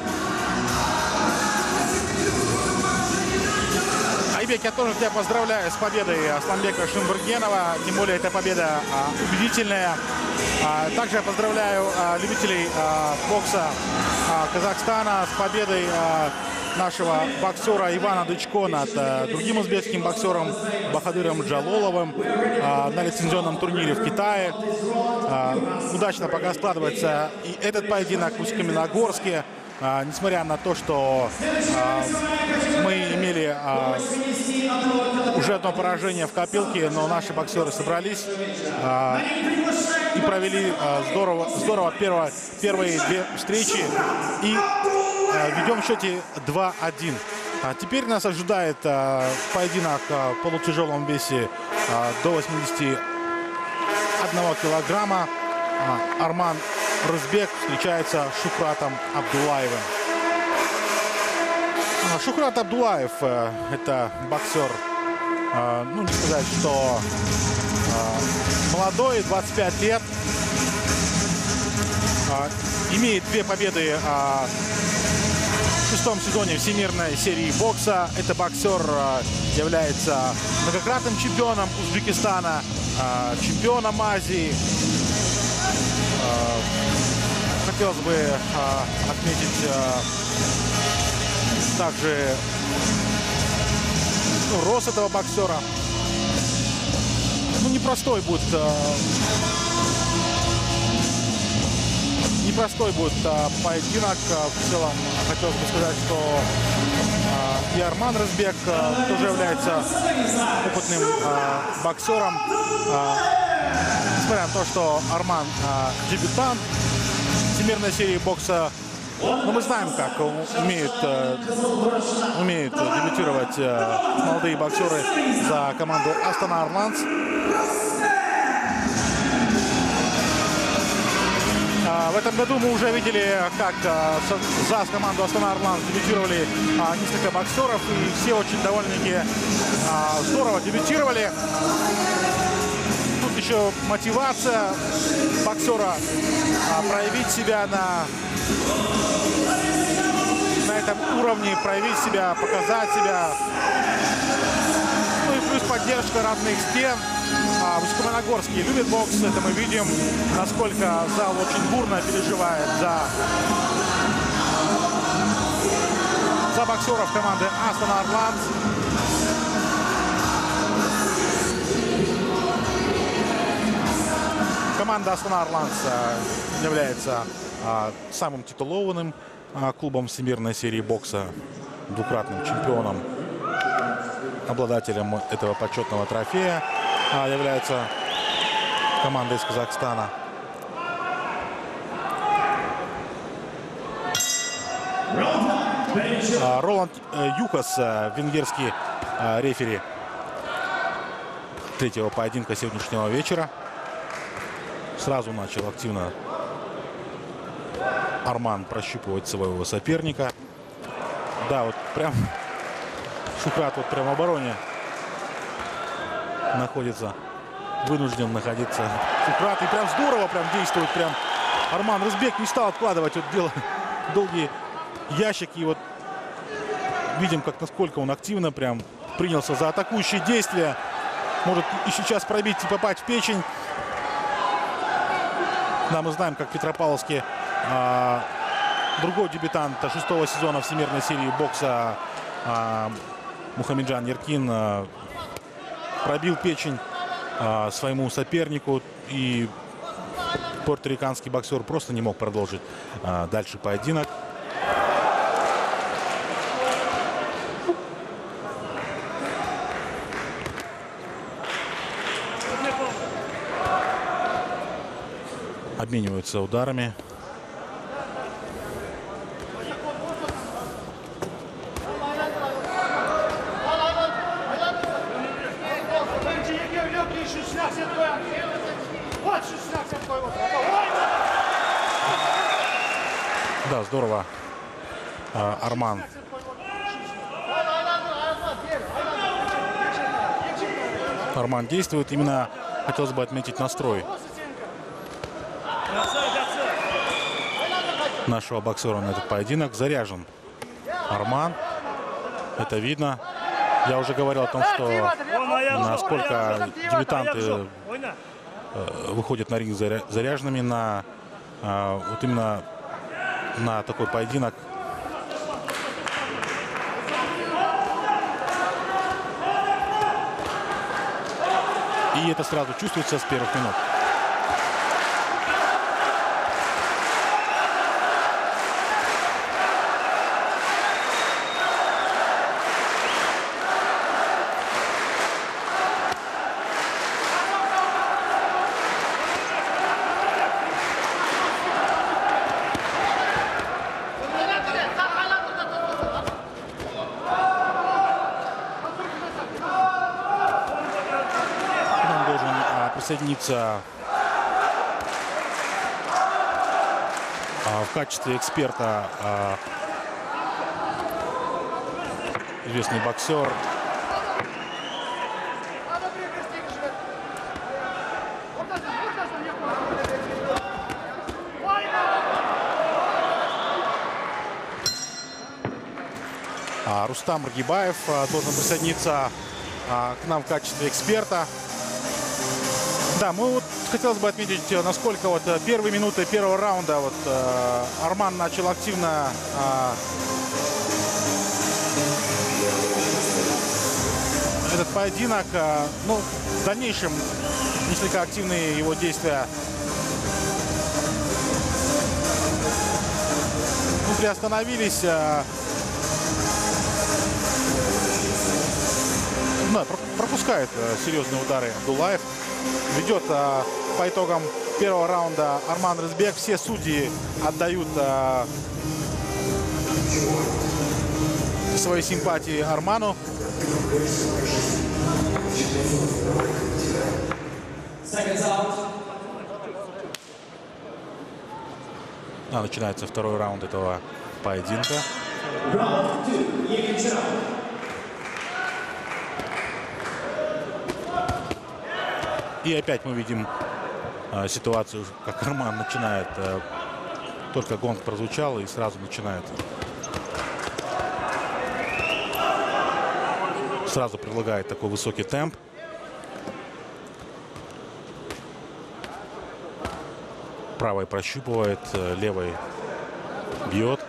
Айбек, я тоже тебя поздравляю с победой Асланбека Шымбергенова. Тем более, эта победа убедительная. Также я поздравляю любителей бокса Казахстана с победой нашего боксера Ивана Дычко над другим узбекским боксером Бахадыром Джалоловым на лицензионном турнире в Китае. Удачно пока складывается и этот поединок в Усть-Каменогорске. Несмотря на то, что мы имели уже одно поражение в копилке, но наши боксеры собрались и провели здорово первые две встречи и ведем в счете 2-1. Теперь нас ожидает поединок в полутяжелом весе до 81 килограмма. Арман Рызбек встречается с Шухратом Абдулаевым. Шухрат Абдулаев – это боксер, ну не сказать, что молодой, 25 лет. Имеет две победы в шестом сезоне всемирной серии бокса. Это боксер является многократным чемпионом Узбекистана, чемпионом Азии. Хотелось бы отметить также рост этого боксера. Ну, непростой будет поединок. В целом, хотелось бы сказать, что и Арман Рызбек тоже является опытным боксером. Несмотря на то, что Арман дебютант всемирной серии бокса, но мы знаем, как умеют дебютировать молодые боксеры за команду Астана Арландс. В этом году мы уже видели, как за команду Астана Арландс дебютировали несколько боксеров, и все очень довольно-таки здорово дебютировали. Тут еще мотивация боксера проявить себя на этом уровне, проявить себя, показать себя. Ну и плюс поддержка родных стен. В Усть-Каменогорске любит бокс, это мы видим, насколько зал очень бурно переживает за боксеров команды Астана Арландс. Команда Астана Арланс является самым титулованным клубом всемирной серии бокса, двукратным чемпионом, обладателем этого почетного трофея является команда из Казахстана. Роланд Юхас, венгерский рефери третьего поединка сегодняшнего вечера. Сразу начал активно Арман прощупывать своего соперника. Да, вот прям Шухрат вот прям в обороне находится, вынужден находиться Шухрат. И прям здорово прям действует прям Арман Рызбек, не стал откладывать вот дело долгие ящики. И вот видим, как насколько он активно прям принялся за атакующие действия. Может и сейчас пробить и попасть в печень. Да, мы знаем, как в Петропавловске другой дебютант 6-го сезона всемирной серии бокса Мухамеджан Еркин пробил печень своему сопернику. И пуэрториканский боксер просто не мог продолжить дальше поединок. Обмениваются ударами. Да, здорово. Арман действует. Именно хотелось бы отметить настрой нашего боксера на этот поединок. Заряжен Арман. Это видно. Я уже говорил о том, что насколько дебютанты выходят на ринг заряженными на вот именно на такой поединок. И это сразу чувствуется с первых минут. Присоединиться в качестве эксперта известный боксер Рустам Рагибаев должен присоединиться к нам в качестве эксперта. Да, мы вот хотелось бы отметить, насколько вот первые минуты первого раунда вот Арман начал активно этот поединок. Ну, в дальнейшем несколько активные его действия приостановились. Да, пропускает серьезные удары Абдуллаев. Ведет по итогам первого раунда Арман Рызбек. Все судьи отдают свои симпатии Арману. Начинается второй раунд этого поединка. И опять мы видим ситуацию, как Арман начинает, только гонг прозвучал и сразу начинает. Сразу предлагает такой высокий темп. Правой прощупывает, левой бьет.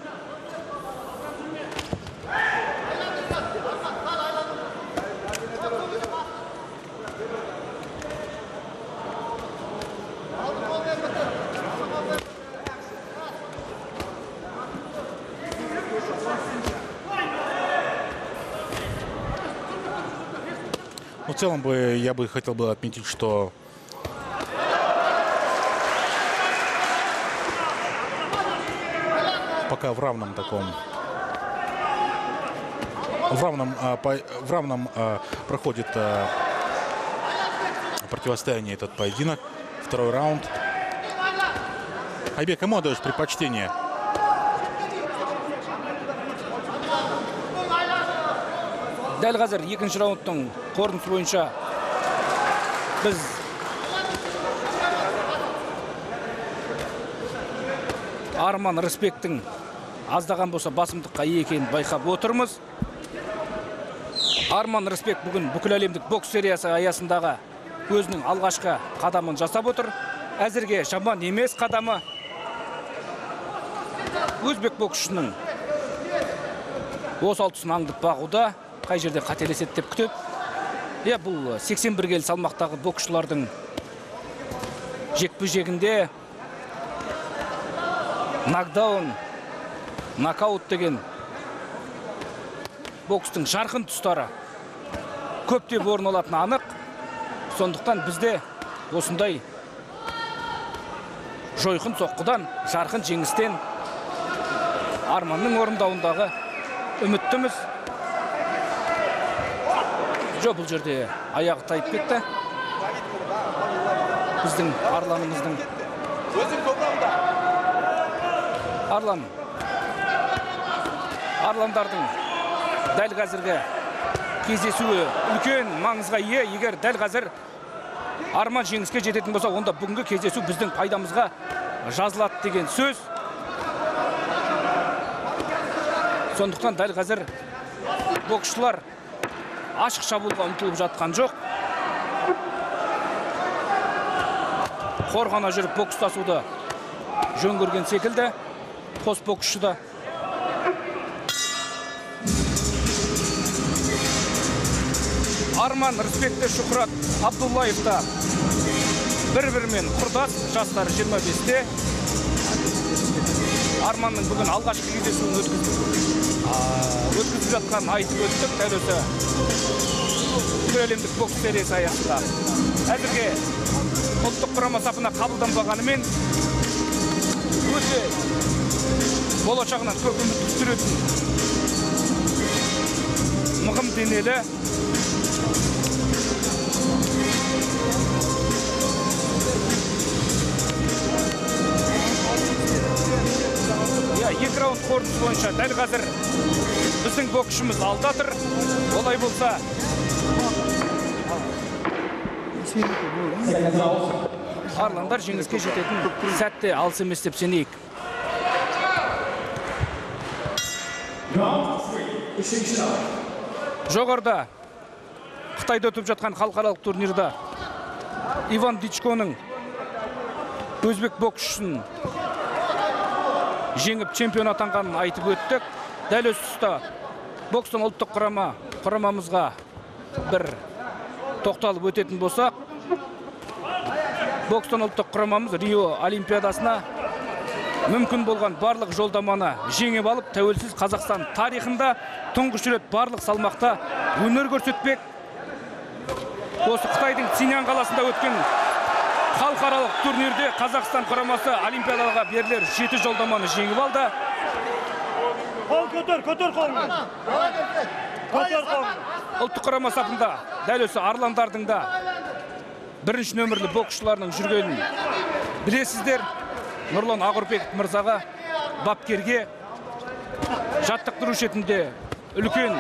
В целом я бы хотел бы отметить, что пока в равном проходит противостояние этот поединок. Второй раунд. Айбек, кому отдаешь предпочтение? Дәл қазір екінші раундтың қорытындысы бойынша біз Арман Рысбектің аздаған болса басымдыққа ие екенін байқап отырмыз. Арман Рысбек бүгін бүкіл әлемдік бокс сериясы аясындағы өзінің алғашқы қадамын жасап отыр. Әзірге жаман емес қадамы. Өзбек боксшының осал тұсын аңдып бағуда, қай жерде қателеседі деп күтеді. Бұл 81 келі салмақтағы боксшылардың жекпе-жегінде нокдаун, нокаут деген бокстың жарқын тұстары көптеп орын алатыны анық. Сондықтан бізде осындай жойқын соққыдан, жарқын жеңістен Арманның орындауындағы үміттіміз. Бұл жерде аяғы тайып кетті. Біздің Арланымыздың Арландардың дәл қазіргі кездесуі үлкен маңызға ие. Егер дәл қазір Арман жеңіске жететін болса, онда бүгінгі кездесу біздің пайдамызға жазылады деген сөз. Сондықтан дәл қазір боксшылар ашық шабуылға ұмтылып жатқан жоқ. Қорғана жүріп бокстасуды жөн көрген секілді. Қос боксшы да. Арман Рысбек те Шухрат Абдуллаев та бір-бірімен құрдас, жастары 25-те. Арманның бүгін алғашқы кездесуін өткізіп жатқан айтып өттік. Дәл осы бүкіл әлемдік бокс сериясы аясында. Әзірге ұлттық құрама сапына қабылданбағанымен өте болашағынан көп үміт түсіретін мығым денелі екі раунд қорытындысы бойынша дәл қазір біздің боксшымыз алда тұр. Олай болса Арландар жеңіске жететін сәтте алыс емес деп сенейік. Жоғарда Қытайда өтіп жатқан халықаралық турнирда Иван Дичконың өзбек боксшысын жеңіп чемпион атанғанын айтып өттік. Дәл осы тұста бокстың ұлттық құрамамызға бір тоқталып өтетін болсақ, бокстың ұлттық құрамамыз Рио Олимпиадасына мүмкін болған барлық жолдаманы жеңіп алып, тәуелсіз Қазақстан тарихында тұңғыш рет барлық салмақта өнер көрсетпек. Осы Қытайдың Синьян қаласында өткен халықаралық турнирде Қазақстан құрамасы Олимпиадаға берілер 7 жолдаманы жеңіп алды. Көтер қолын. Ұлттық құрама сапында дәл осы Арландардың да бірінші нөмірлі боксшыларының жүргенін білесіздер. Нұрлан Ағұрбеков мырзаға, бапкерге жаттықтырушы ретінде үлкен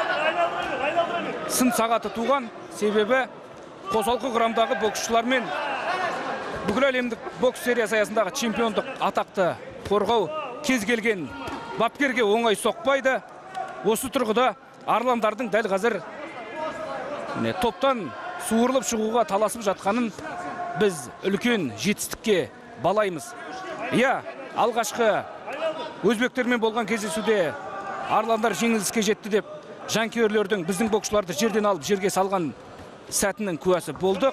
сын сағаты туған. Себебі қосалқы құрамдағы боксшылармен бүкіл әлемдік бокс сериясы аясындағы чемпиондық атақты қорғау кез келген бапкерге оңай соқпайды. Осы тұрғыда Арландардың дәл қазір топтан суырылып шығуға таласып жатқанын біз үлкен жетістікке балаймыз. Алғашқы өзбектермен болған кездесуде Арландар жеңіліске жетті деп жанкүйерлердің біздің боксшыларды жерден алып жерге салған сәтінің куәсі болдық.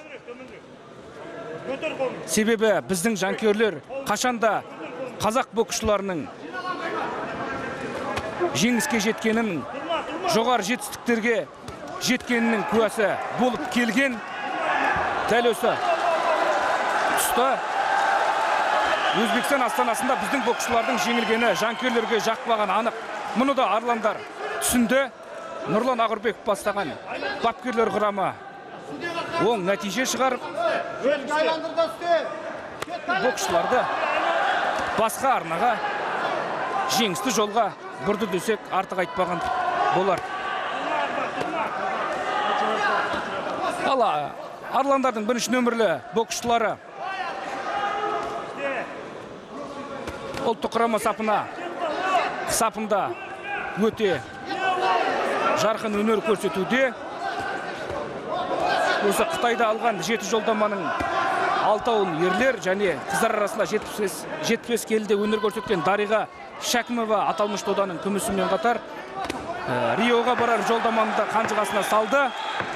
Себебі біздің жанкүйерлер қашанда қазақ боксшыларының жеңіске жеткенін, жоғары жетістіктерге жеткенінің куәсі болып келген. Дәл осы тұста Өзбекстан астанасында біздің боксшылардың жеңілгені жанкүйерлерге жақпаған анық. Мұны да арландар түсінді. Нұрлан Ағырбеков бастаған бапкерлер құрамы оң нәтиже шығарып, боксшыларды басқа арнаға, жеңісті жолға бұрды десек артық айтпаған болар. Ал арландардың бірінші нөмірлі боксшылары ұлттық құрама сапында өте жарқын өнер көрсетуде. Осы Қытайда алған 7 жолдаманың 6-ауын ерлер және қыздар арасында 75 келіде өнер көрсеткен Дариға Шәкімова аталмыш доданың күмісімен қатар Риоға барар жолдаманы қанжығасына салды.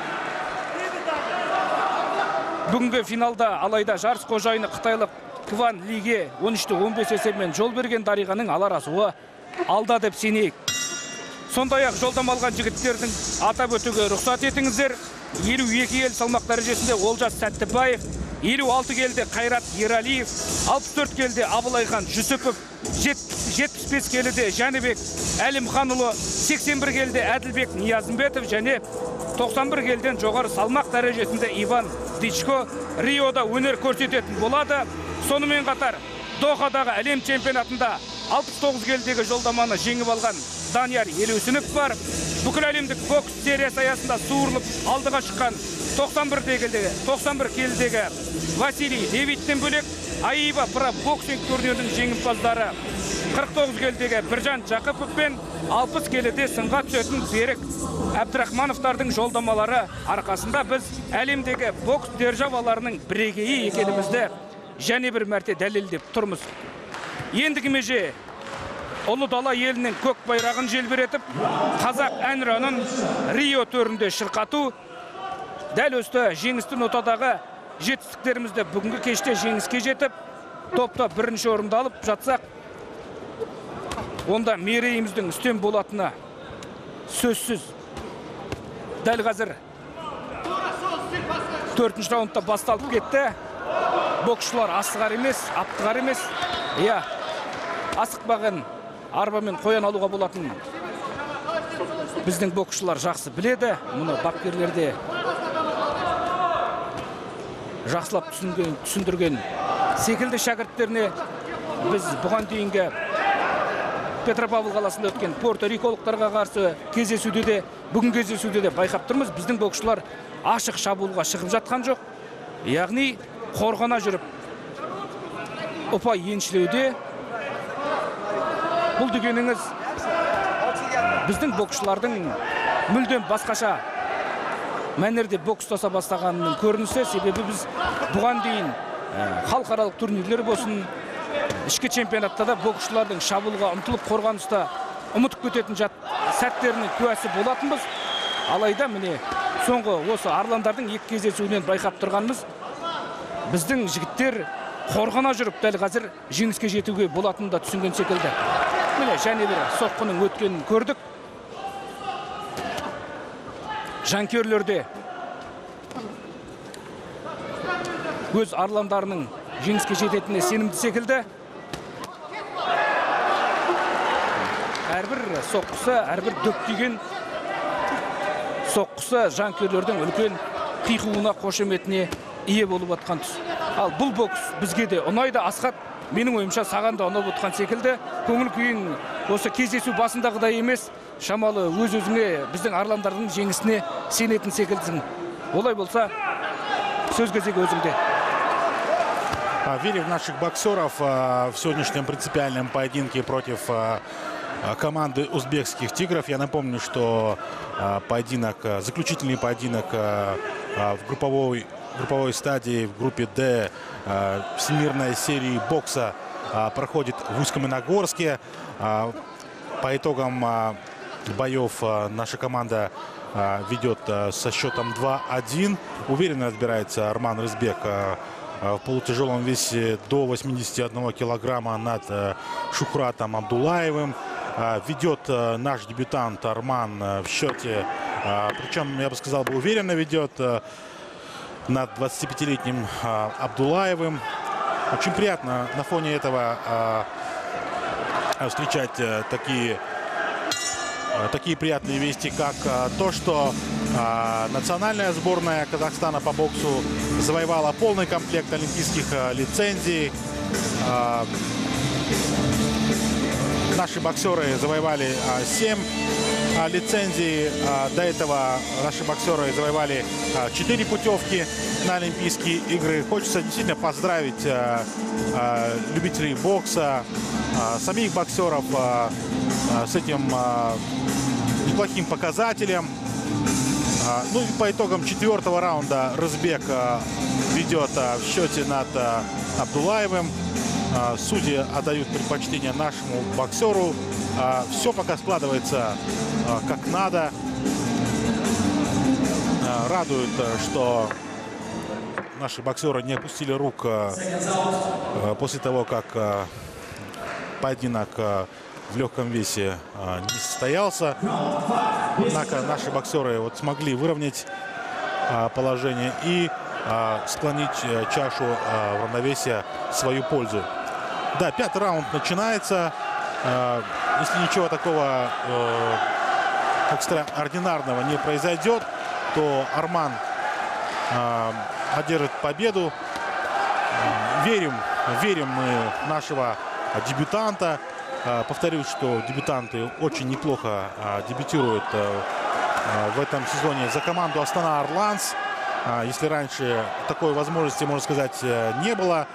Бүгінгі финалда алайда жарыс қожайыны қытайлық Кван Лиге 13-15 есебімен жол берген Дариғаның алар асуы алда деп сенейік. Сондай-ақ жолдама алған жігіттердің атап өтуге рұқсат етіңіздер. 52 ел салмақ дәрежесінде Олжас Сәттібаев, 56 келіде Қайрат Ералиев, 64 келіде Абылайхан Жүсіпов, 75 келіде Жәнібек Әлімханұлы, 81 келіде Әділбек Ниязымбетов және 91 келіден жоғары салмақ дәрежесінде Иван Дичко Риода өнер көрсететін болады. Сонымен қатар Дохадағы әлем чемпионатында 69 келідегі жолдаманы жеңіп алған Данияр Елеусінов бар. Бүкіл әлемдік бокс сериясы аясында суырылып алдыға шыққан 91 келідегі Василий Левиттен бөлек Аива Про боксинг турнирінің жеңімпаздары 49 келідегі Біржан Жақыпов пен 60 келіде сынға түсетін Берік Әбдірахмановтардың жолдамалары арқасында біз әлемдегі бокс державаларының бірегейі екенімізді және бір мәрте дәлелдеп тұрмыз. Ендігі меже ұлы дала елінің көк байрағын желбіретіп, қазақ әнұранын Рио төрінде шырқату. Дәл өсті жеңісті нотадағы жетістіктерімізді бүгінгі кеште жеңіске жетіп, топта бірінші орынды алып жатсақ, онда мерейіміздің үстем болатыны сөзсіз. Дәл қазір 4-ші раундта басталып кетті. Боксшылар асығар емес, аптығар емес. Асықпаған арбамен қоян алуға болатын біздің боксшылар жақсы біледі. Мұны бапкерлерде жақсылап түсіндірген секілді шәкірттеріне біз бұған дейінгі Петропавл қаласында өткен порто-риколықтарға қарсы кездесуде де, бүгін кездесуде де байқап тұрмыз. Біздің боксшылар ашық шабуылға шығып жатқан жоқ. Яғни қорғана жүріп ұпай еншілеуде. Бұл дегеніңіз біздің боксшылардың мүлдем басқаша мәнерде бокстаса бастағанының көрінісі. Себебі біз бұған дейін халықаралық турнирлер болсын, ішкі чемпионатта да боксшылардың шабуылға ұмтылып қорғаныста ұмытып кететін сәттерінің куәсі болатынбыз. Алайда міне соңғы осы арландардың екі кездесуінен байқап тұрғанымыз, біздің жігіттер қорғана жүріп дәл қазір жеңіске жетуге болатынын да түсінген секілді. Міне және бір соққының өткенін көрдік. Жанкүйерлерде өз арландарының жеңіске жететініне сенімді секілді. Әрбір соққысы, әрбір дөктеген соққысы жанкүйерлердің үлкен қиқуына, қошеметіне ие болып атқан тұс. Ал бұл бокс бізге де ұнайды. Асхат, менің ойымша саған да ұнап отқан секілді. Көңіл күйің осы кездесу басындағыдай емес, шамалы өз-өзіңе біздің арландардың жеңісіне сенетін секілдісің. Олай болса, сөз кезегі өзіңде. Верим в наших боксеров в сегодняшнем принципиальном поединке против команды узбекских тигров. Я напомню, что заключительный поединок в групповой стадии в группе D всемирной серии бокса проходит в Усть-Каменогорске. По итогам боев наша команда ведет со счетом 2-1. Уверенно отбирается Арман Рызбек в полутяжелом весе до 81 килограмма над Шухратом Абдулаевым. ведет наш дебютант Арман в счете. Причем, я бы сказал, уверенно ведет над 25-летним Абдулаевым. Очень приятно на фоне этого встречать такие приятные вести, как то, что национальная сборная Казахстана по боксу завоевала полный комплект олимпийских лицензий. Наши боксеры завоевали 7 лицензий. До этого наши боксеры завоевали 4 путевки на Олимпийские игры. Хочется действительно поздравить любителей бокса, самих боксеров с этим неплохим показателем. Ну и по итогам 4-го раунда Рызбек ведет в счете над Абдулаевым. Судьи отдают предпочтение нашему боксеру. Все пока складывается как надо. Радует, что наши боксеры не опустили рук после того, как поединок в легком весе не состоялся. Однако наши боксеры вот смогли выровнять положение и склонить чашу в равновесие в свою пользу. Да, 5-й раунд начинается. Если ничего такого экстраординарного не произойдет, то Арман одержит победу. Верим мы в нашего дебютанта. Повторюсь, что дебютанты очень неплохо дебютируют в этом сезоне за команду Астана Арланс. Если раньше такой возможности, можно сказать, не было,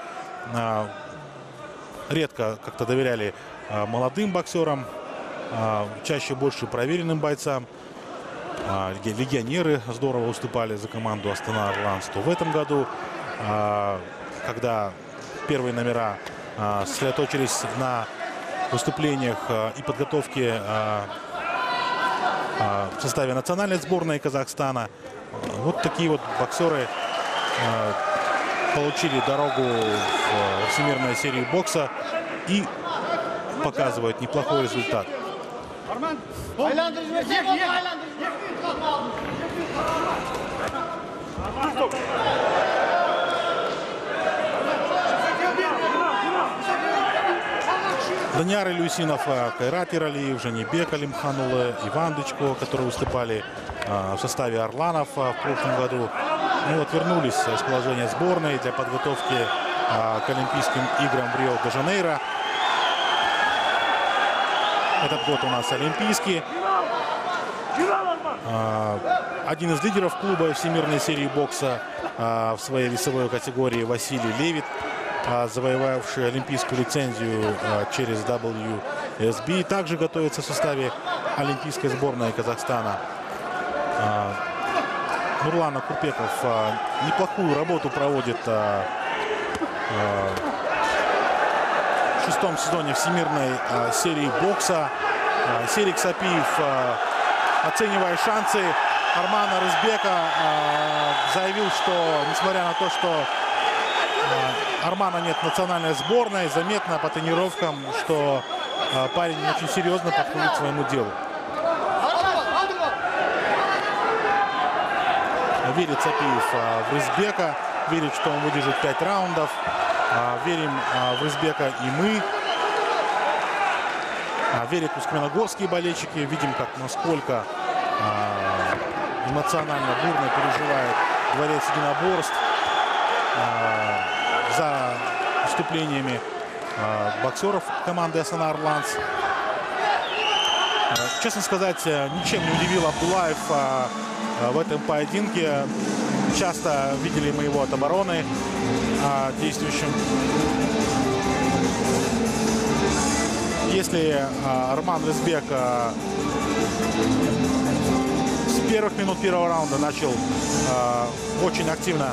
редко как-то доверяли молодым боксерам, чаще больше проверенным бойцам. Легионеры здорово выступали за команду Астана Арланс. То в этом году, когда первые номера сосредоточились на выступлениях и подготовке в составе национальной сборной Казахстана, вот такие вот боксеры получили дорогу в всемирную серию бокса и показывают неплохой результат. Данияр Илюсинов, Кайрат Иралиев, Жанибек Алимханулы, Иван Дычко, которые выступали в составе Орланов в прошлом году. Ну вот вернулись с положения сборной для подготовки к Олимпийским играм в Рио-де-Жанейро. Этот год у нас олимпийский. Один из лидеров клуба всемирной серии бокса в своей весовой категории Василий Левит, завоевавший олимпийскую лицензию через WSB, также готовится в составе олимпийской сборной Казахстана. Нурлан Акурпеков неплохую работу проводит в 6-м сезоне всемирной серии бокса. Серик Сапиев, оценивая шансы Армана Рызбека, заявил, что несмотря на то, что Армана нет в национальной сборной, заметно по тренировкам, что парень очень серьезно подходит к своему делу. Верит Сапиев в Рызбека, верит, что он выдержит 5 раундов. Верим в Рызбека и мы. Верят усть-каменогорские болельщики. Видим, насколько эмоционально, бурно переживает дворец единоборств за выступлениями боксеров команды Астана Арланс. Честно сказать, ничем не удивил Абдулаев в этом поединке. Часто видели мы его от обороны действующим. Если Арман Рызбек с первых минут первого раунда начал очень активно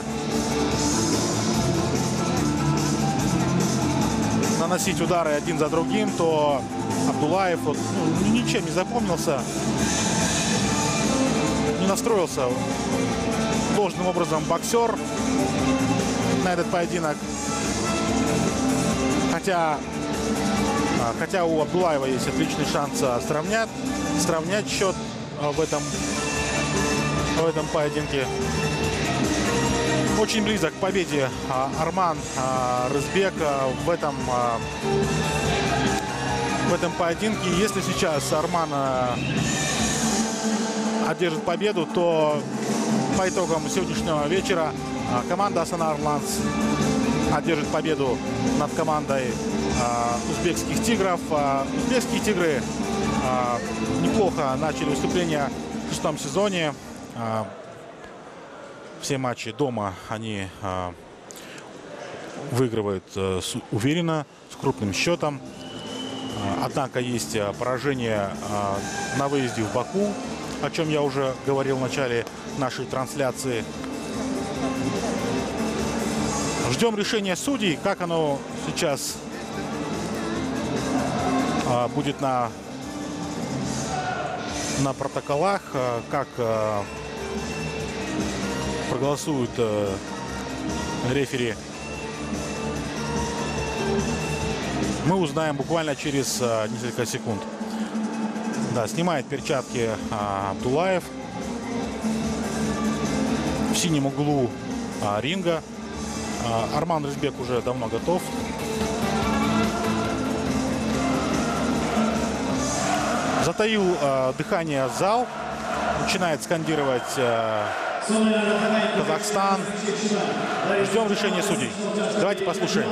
наносить удары один за другим, то Абдулаев ничем не запомнился, не настроился должным образом боксер на этот поединок. Хотя Хотя у Абдуллаева есть отличный шанс сравнять счет в этом поединке. Очень близок к победе Арман Рызбек в этом поединке. Если сейчас Арман одержит победу, то по итогам сегодняшнего вечера команда Астана Арланс одержит победу над командой узбекских тигров. Узбекские тигры неплохо начали выступление в 6-м сезоне. Все матчи дома они выигрывают уверенно, с крупным счетом. Однако есть поражение на выезде в Баку, о чем я уже говорил в начале нашей трансляции. Ждем решения судей, как оно сейчас будет на протоколах, как проголосуют рефери. Мы узнаем буквально через несколько секунд. Да, снимает перчатки Абдуллаев в синем углу ринга. Арман Рызбек уже давно готов. Затаил дыхание зал. Начинает скандировать Казахстан. Ждем решения судей. Давайте послушаем.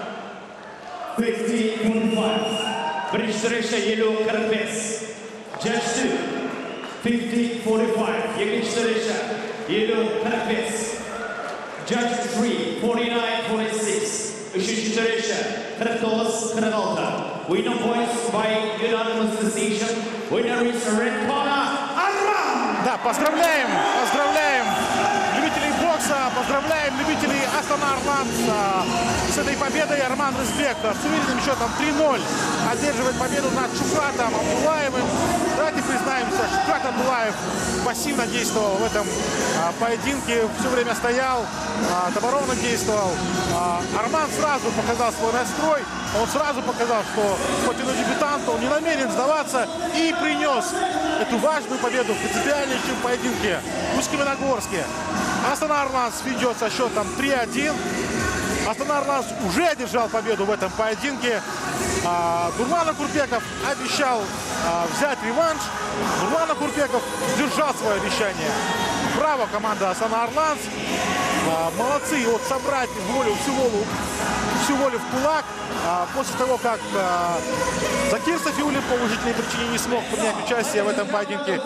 Judge 3, 49-46. Üçüncü derece 49-46. Winner points by unanimous decision. Winner is red corner, Arman. Да, поздравляем любителей бокса, поздравляем любителей Астана Арланс с этой победой. Арман Рызбек с уверенным счетом 3-0 одерживает победу над Шухратом Абдуллаевым. Давайте признаемся, Шухрат Абдуллаев пассивно действовал в этом поединке, все время стоял, оборонно действовал. Арман сразу показал свой настрой, он сразу показал, что хоть он и дебютант, он не намерен сдаваться и принес эту важную победу в принципиальнейшем поединке в Усть-Каменогорске. Астана Арланс ведет со счетом 3-1. Астана Арланс уже одержал победу в этом поединке. Нурлан Акурбеков обещал взять реванш. Нурлан Акурбеков сдержал свое обещание. Браво, команда Астана Арланс. Молодцы, вот собрать всю волю в кулак. После того, как Закир Сафиуллин по уважительной причине не смог принять участие в этом поединке.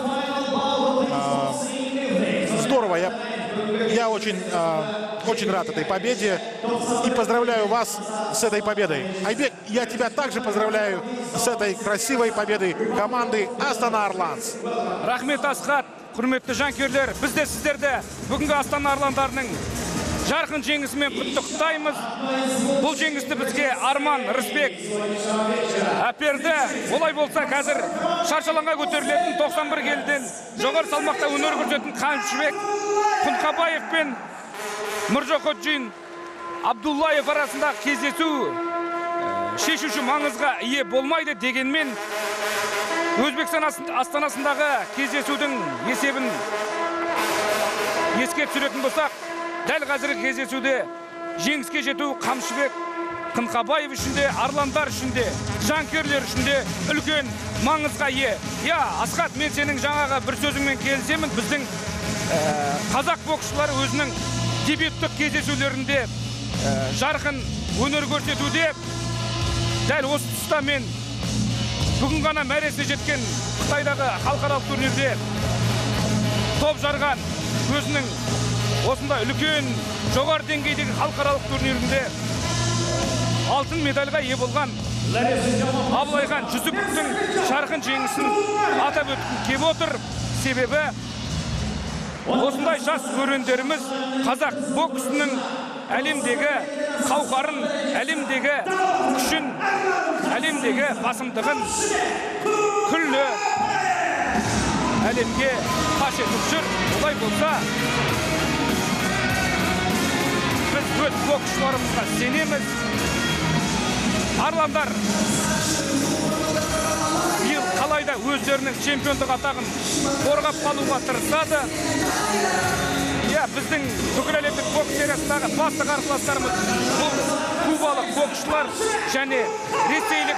Здорово, я очень рад этой победе и поздравляю вас с этой победой. Айбек, я тебя также поздравляю с этой красивой победой команды Астана Арланс. Рахмет, Асхат, құрметті жанкүйерлер, біз де сіздерді бүгінгі Астана Арландарының жарқын жеңісімен құттықтаймыз. Бұл жеңісті бізге Арман Рызбек әперді. Олай болса, қазір шаршалаңға көтерілетін 91 келіден жоғары салмақта өнер көрсететін Қамшыбек Құнқабаев пен Мыржоқоджин Абдуллаев арасындағы кездесу шешуші маңызға ие болмайды дегенмен, Өзбекстан астанасындағы кездесудің есебін еске түсіретін болсақ, дәл қазіргі кездесуде жеңіске жету Қамшыбек Құнқабаев үшін де, арландар үшін де, жанкүйерлер үшін де үлкен маңызға ие. Я, Асхат, мен сенің жаңаға бір сөзіңмен келісемін. Біздің қазақ боксшылары өзінің дебюттік кездесулерінде жарқын өнер көрсетуде. Дәл осы тұста мен бүгін ғана мәресіне жеткен Қытайдағы халықаралық турнирде топ жарған, өзінің осындай үлкен жоғары деңгейдегі халықаралық турнирінде алтын медальға ие болған Абылайхан Жүсіповтің жарқын жеңісін атап өткім келіп отыр. Себебі осындай жас өрендеріміз қазақ боксының әлемдегі қауқарын, әлемдегі күшін, әлемдегі басымдығын күллі әлемге паш етіп жүр. Олай болса, біз өз боксшыларымызға сенеміз. Арландар, биыл қалайда өздерінің чемпиондық атағын қорғап қалуға тырысады. Біздің бүкіләлемдік бокс сериясындағы басты қарсыластарымыз бұл кубалық боксшылар және ресейлік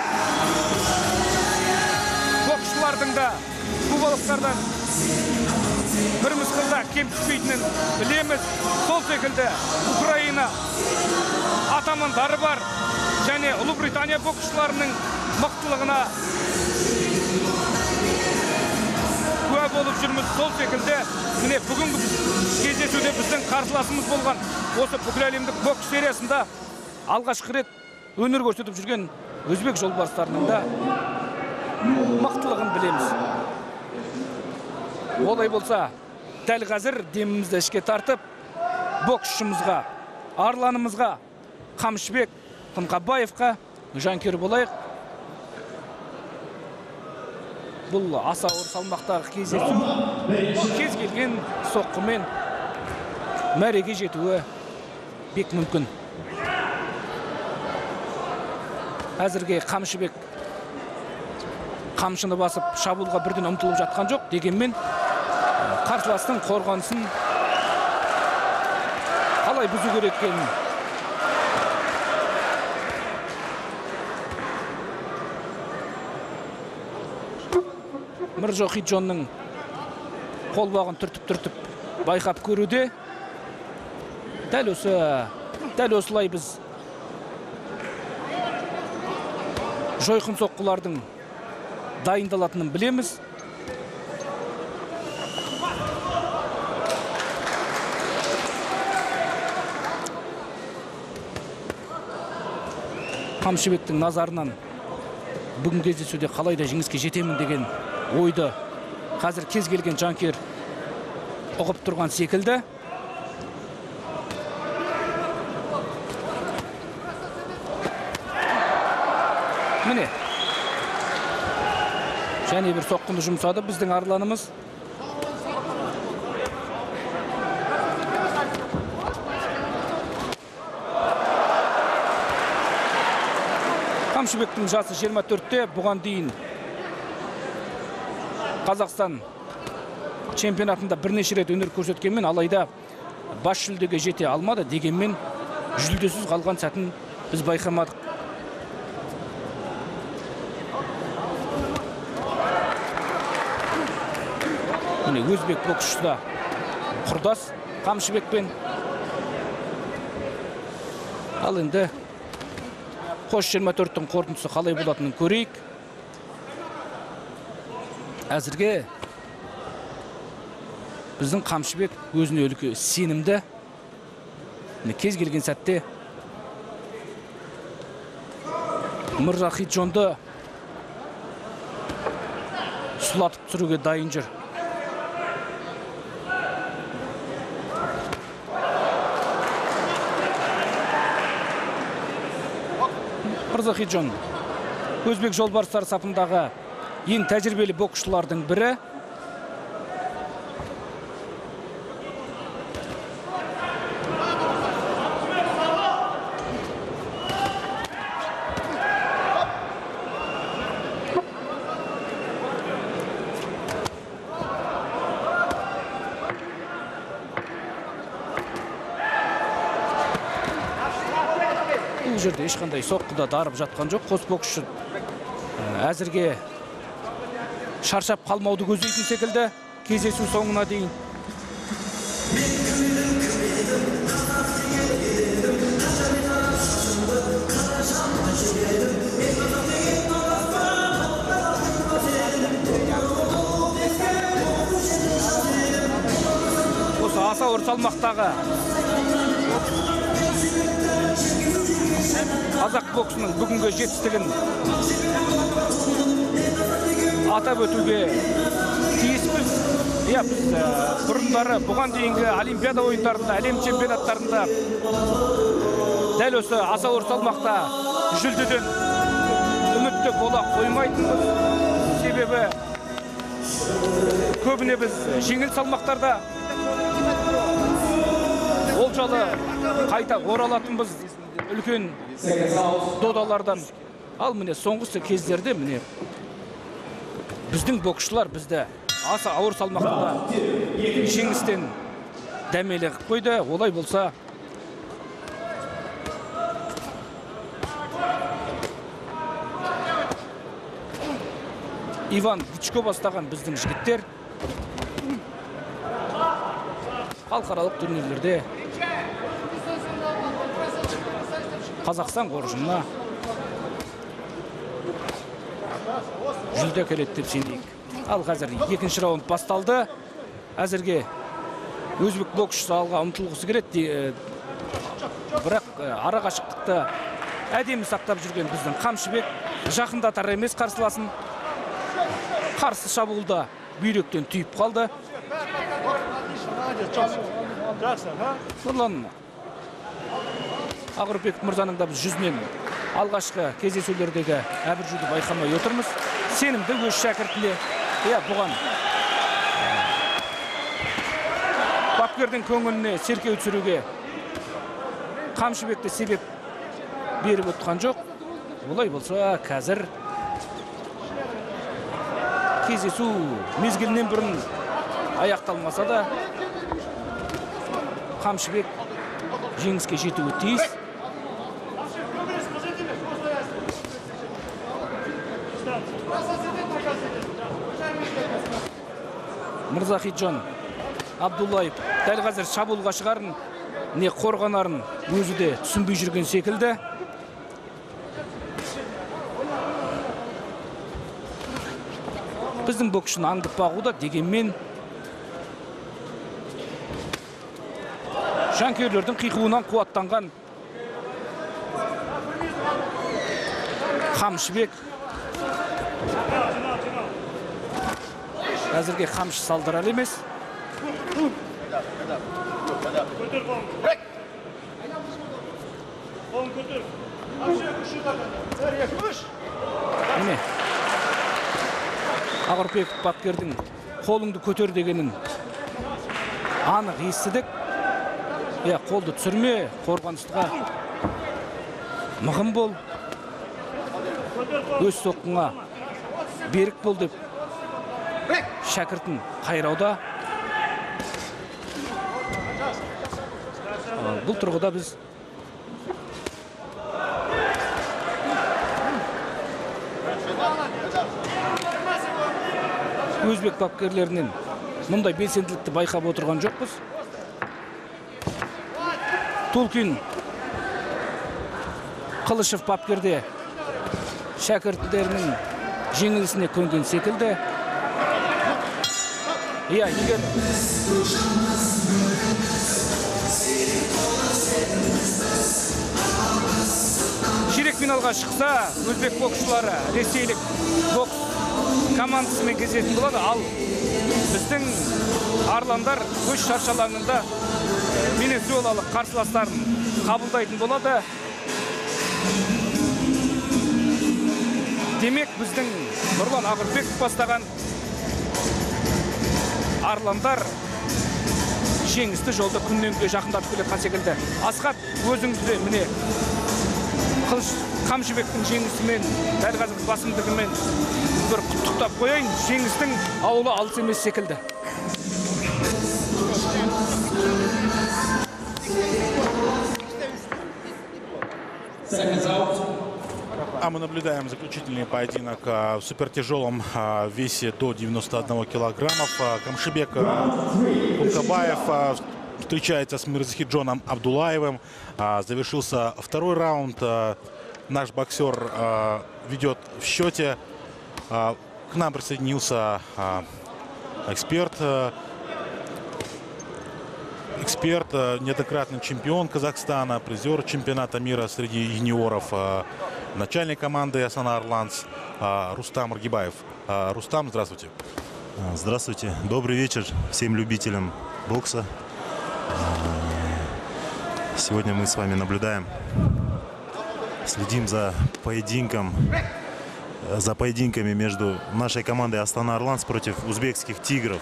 боксшылардың да кубалықтардан бір мысқылда кем түспейтінін білеміз. Сол секілді Украина атамандары бар және Ұлыбритания боксшыларының мықтылығына куә болып жүрміз. Сол секілді міне бүгінгі кездесуде біздің қарсыласымыз болған осы бүкіләлемдік бокс сериясында алғашқы рет өнер көрсетіп жүрген өзбек жолбарыстарының да мықтылығын білеміз. Олай болса, дәл қазір демімізді ішке тартып, боксшымызға, арланымызға, Қамшыбек Тынқабаевқа жанкүйер болайық. Бұл аса ауыр салмақтағы кездесу кез келген соққымен мәреге жетуі бек мүмкін. Әзірге Қамшыбек қамшыны басып шабуылға бірден ұмтылып жатқан жоқ, дегенмен қарсыластың қорғанысын қалай бұзу керек екенін Мырзахиджонның қолбағын түртіп байқап көруде. Дәл осылай біз жойқын соққылардың дайындалатынын білеміз. Қамшыбектің назарынан бүгін кездесуде қалайда жеңіске жетемін деген ойды қазір кез келген жанкүйер ұғып тұрған секілді. Міне, және бір соққыны жұмсады біздің арланымыз. Қамшыбектің жасы 24-те, бұған дейін Қазақстан чемпионатында бірнеше рет өнер көрсеткенмен, алайда бас жүлдеге жете алмады, дегенмен жүлдесіз қалған сәтін біз байқамадық. Міне өзбек боксшысы да құрдас Қамшыбекпен. Ал енді қош 24-тің қорытындысы қалай болатынын көрейік. Әзірге біздің Қамшыбек өзіне үлкен сенімді. Кез келген сәтте Мырзахиджонды сұлатып түсіруге дайын жүр. Мырзахиджон өзбек жолбарыстары сапындағы ең тәжірибелі боксшылардың бірі. Бұл жерде ешқандай соққыда дарып жатқан жоқ. Қос боксшы әзірге шаршап қалмауды көздейтін секілді кездесу соңына дейін. Осы аса ауыр салмақтағы қазақ боксының бүгінгі жетістігін атап өтуге тиіспіз. Біз бұрындары бұған дейінгі Олимпиада ойындарында, әлем чемпионаттарында дәл осы аса ауыр салмақта жүлдеден үмітті бола қоймайтынбыз. Себебі көбіне біз жеңіл салмақтарда олжалы қайта оралатынбыз үлкен додалардан. Ал міне соңғысы кездерде міне біздің боксшылар бізді аса ауыр салмақта жеңістен дәмелі қып қойды. Олай болса Иван Дичко бастаған біздің жігіттер халықаралық турнирлерде Қазақстан қоржынына жүлде келеді деп сенейік. Ал қазір екінші раунд басталды. Әзірге өзбек боксшысы алға ұмтылғысы келеді. Бірақ ара қашықтықты әдемі сақтап жүрген біздің Қамшыбек жақындатар емес қарсыласын. Қарсы шабуылда бүйректен түйіп қалды. Нұрлан Ағырбек мырзаның да біз жүзінен алғашқы кездесулердегі әбір-жүді байқамай отырмыз. Сенімді өз шәкіртіне, бұған бапкердің көңіліне серкеу түсіруге Қамшыбекті себеп беріп отқан жоқ. Олай болса, қазір кездесу мезгілінен бұрын аяқталмаса да Қамшыбек жеңіске жетуі тиіс. Мырзахиджан Абдуллаев дәл қазір шабуылға шығарын, не қорғанарын өзі де түсінбей жүрген секілді. Біздің боксшыны аңдып бағуда, дегенмен жанкүйерлердің қиқуынан қуаттанған Қамшыбек әзірге қамшы салдырар емес. Міне Ағырбек бапкердің қолыңды көтер дегенін анық естідік. Қолды түсірме, қорғаныстыға мығым бол, өз соққыңа берік бол деп шәкіртін қайрауда. Бұл тұрғыда біз өзбек бапкерлерінен мұндай белсенділікті байқап отырған жоқпыз. Тулкин Қылышев бапкерде шәкірттерінің жеңілісіне көнген секілді. Егер ширек финалға шықса, өзбек боксшылары ресейлік бокс командасымен кездесетін болады. Ал біздің арландар өз шаршалаңында венесуэлалық қарсыластарын қабылдайтын болады. Демек, біздің Нұрлан Ағырбеков бастаған арландар жеңісті жолда күннен күнге жақындап келе секілді. Асхат, өзіңізде міне Қамшыбектің жеңісімен, дәл қазір басымдығымен бір құттықтап қояйын. Жеңістің ауылы алыс емес секілді. А мы наблюдаем заключительный поединок в супертяжелом весе до 91 килограммов. Камшыбек Кулкабаев встречается с Мирзахиджоном Абдуллаевым. Завершился второй раунд. Наш боксер ведет в счете. К нам присоединился эксперт, неоднократный чемпион Казахстана, призер чемпионата мира среди юниоров, начальник команды Астана Арланс Рустам Аргибаев. Рустам, здравствуйте. Здравствуйте. Добрый вечер всем любителям бокса. Сегодня мы с вами наблюдаем, следим за поединками между нашей командой Астана Арланс против узбекских тигров.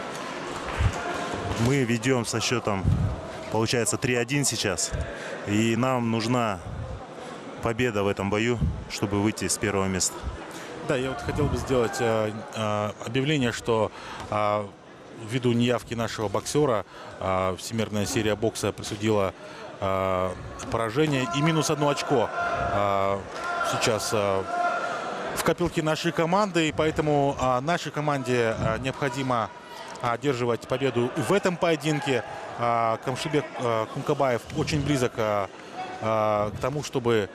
Мы ведем со счетом, получается, 3-1 сейчас. И нам нужна победа в этом бою, чтобы выйти с первого места. Да, я вот хотел бы сделать объявление, что ввиду неявки нашего боксера Всемирная серия бокса присудила поражение и -1 очко сейчас в копилке нашей команды. И поэтому нашей команде необходимо одерживать победу в этом поединке. Камшибек Кункабаев очень близок к тому, чтобы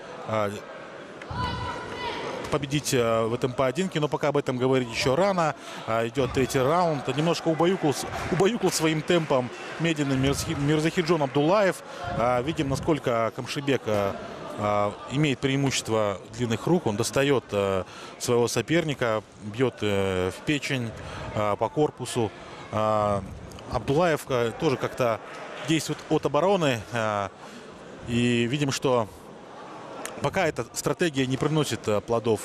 победить в этом поединке, но пока об этом говорить еще рано. Идет третий раунд. Немножко убаюкал своим темпом медленный Мирзахиджон Абдуллаев. Видим, насколько Камшибек имеет преимущество длинных рук. Он достает своего соперника, бьет в печень, по корпусу. Абдуллаев тоже как-то действует от обороны. И видим, что пока эта стратегия не приносит плодов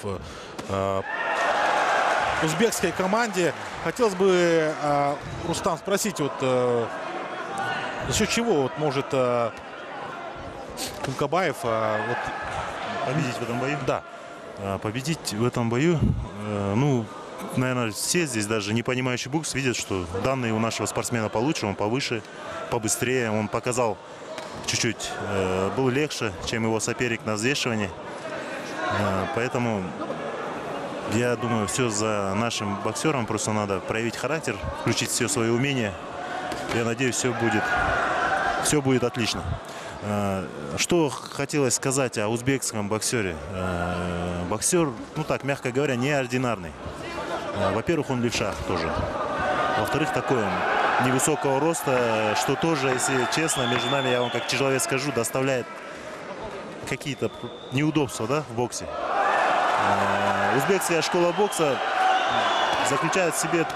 узбекской команде. Хотелось бы, Рустам, спросить, вот за счет чего вот может Кункабаев Победить в этом бою? Да. Победить в этом бою, ну, наверное, все здесь, даже не понимающий бокс, видят, что данные у нашего спортсмена получше, он повыше, побыстрее. Он показал чуть-чуть, был легче, чем его соперник на взвешивании. Поэтому я думаю, все за нашим боксером. Просто надо проявить характер, включить все свои умения. Я надеюсь, все будет отлично. Что хотелось сказать о узбекском боксере. Боксер, ну так, мягко говоря, неординарный. Во-первых, он левша тоже. Во-вторых, такой он невысокого роста, что тоже, если честно, между нами, я вам как тяжеловес скажу, доставляет какие-то неудобства, да, в боксе. Узбекская школа бокса заключает в себе,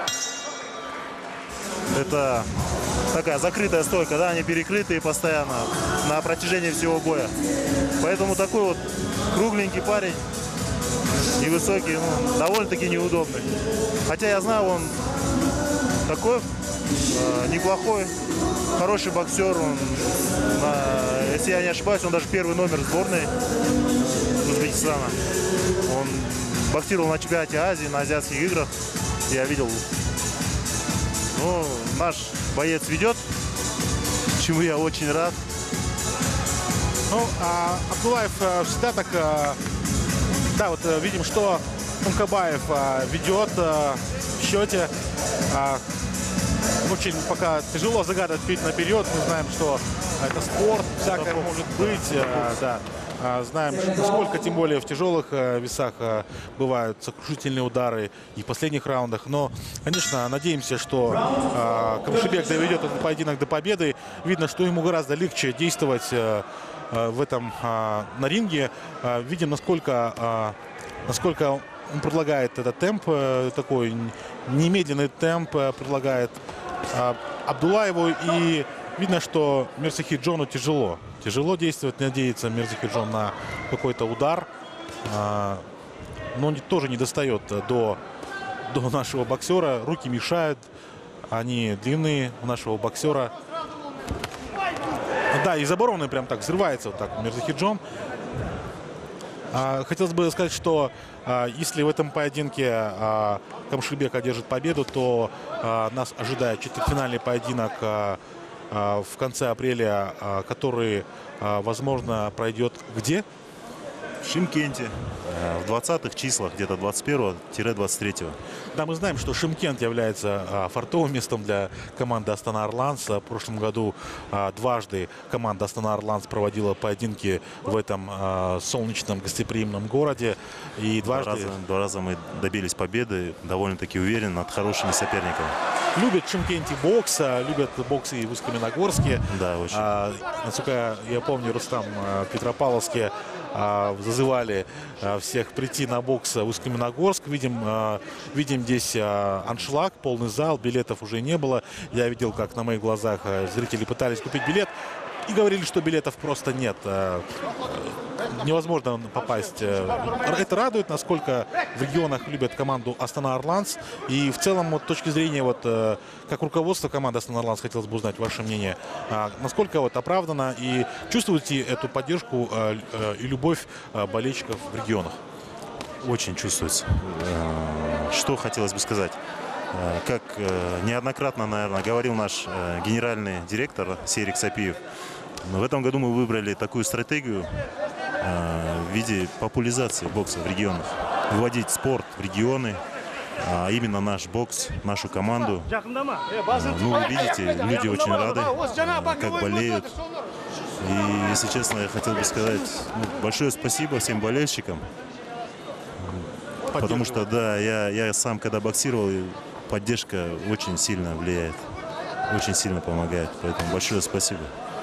это такая закрытая стойка, да, они перекрытые постоянно на протяжении всего боя. Поэтому такой вот кругленький парень, невысокий, ну, довольно-таки неудобный. Хотя я знаю, он такой неплохой, хороший боксер. Он, если я не ошибаюсь, он даже первый номер сборной Узбекистана. Он боксировал на чемпионате Азии, на азиатских играх. Я видел. Ну, наш боец ведет, чему я очень рад. Ну, Абдуллаев всегда так... Да, вот видим, что Кункабаев ведет в счете. Очень пока тяжело загадывать наперед. Мы знаем, что это спорт, всякое может быть. Да. Знаем, насколько, тем более в тяжелых весах, бывают сокрушительные удары и в последних раундах. Но, конечно, надеемся, что Камшибек доведет этот поединок до победы. Видно, что ему гораздо легче действовать в этом на ринге. Видим, насколько он предлагает этот темп, такой немедленный темп предлагает Абдуллаеву. И видно, что Мирзахиджону тяжело. Тяжело действовать, надеется Мирзахиджон на какой-то удар. Но он тоже не достает до нашего боксера. Руки мешают. Они длинные у нашего боксера. Да, из обороны прям так взрывается вот так Мирзахиджон. Хотелось бы сказать, что если в этом поединке Камшибек одержит победу, то нас ожидает четвертьфинальный поединок в конце апреля, который, возможно, пройдет где? В Шымкенте. В 20-х числах, где-то 21-23. Да, мы знаем, что Шымкент является фартовым местом для команды Астана Арланс. В прошлом году дважды команда Астана Арланс проводила поединки в этом солнечном гостеприимном городе. И два раза мы добились победы, довольно-таки уверен, над хорошими соперниками. Любят в Шымкенте бокс, любят бокс и в Усть-Каменогорске. Да, очень. Насколько я помню, Рустам, в Петропавловске зазывали всех прийти на бокс в Усть-Каменогорск. Видим здесь аншлаг, полный зал, билетов уже не было. Я видел, как на моих глазах зрители пытались купить билет и говорили, что билетов просто нет. невозможно попасть. Это радует, насколько в регионах любят команду Астана Арланс. И в целом, вот, с точки зрения, вот, как руководство команды Астана Арланс, хотелось бы узнать ваше мнение. Насколько вот оправдано и чувствуете эту поддержку и любовь болельщиков в регионах? Очень чувствуется. Что хотелось бы сказать. Как неоднократно, наверное, говорил наш генеральный директор Серик Сапиев, в этом году мы выбрали такую стратегию в виде популяризации бокса в регионах. Выводить спорт в регионы, а именно наш бокс, нашу команду. Ну, вы видите, люди очень рады, как болеют. И, если честно, я хотел бы сказать большое спасибо всем болельщикам. Потому что, да, я сам, когда боксировал, поддержка очень сильно влияет, очень сильно помогает. Поэтому большое спасибо.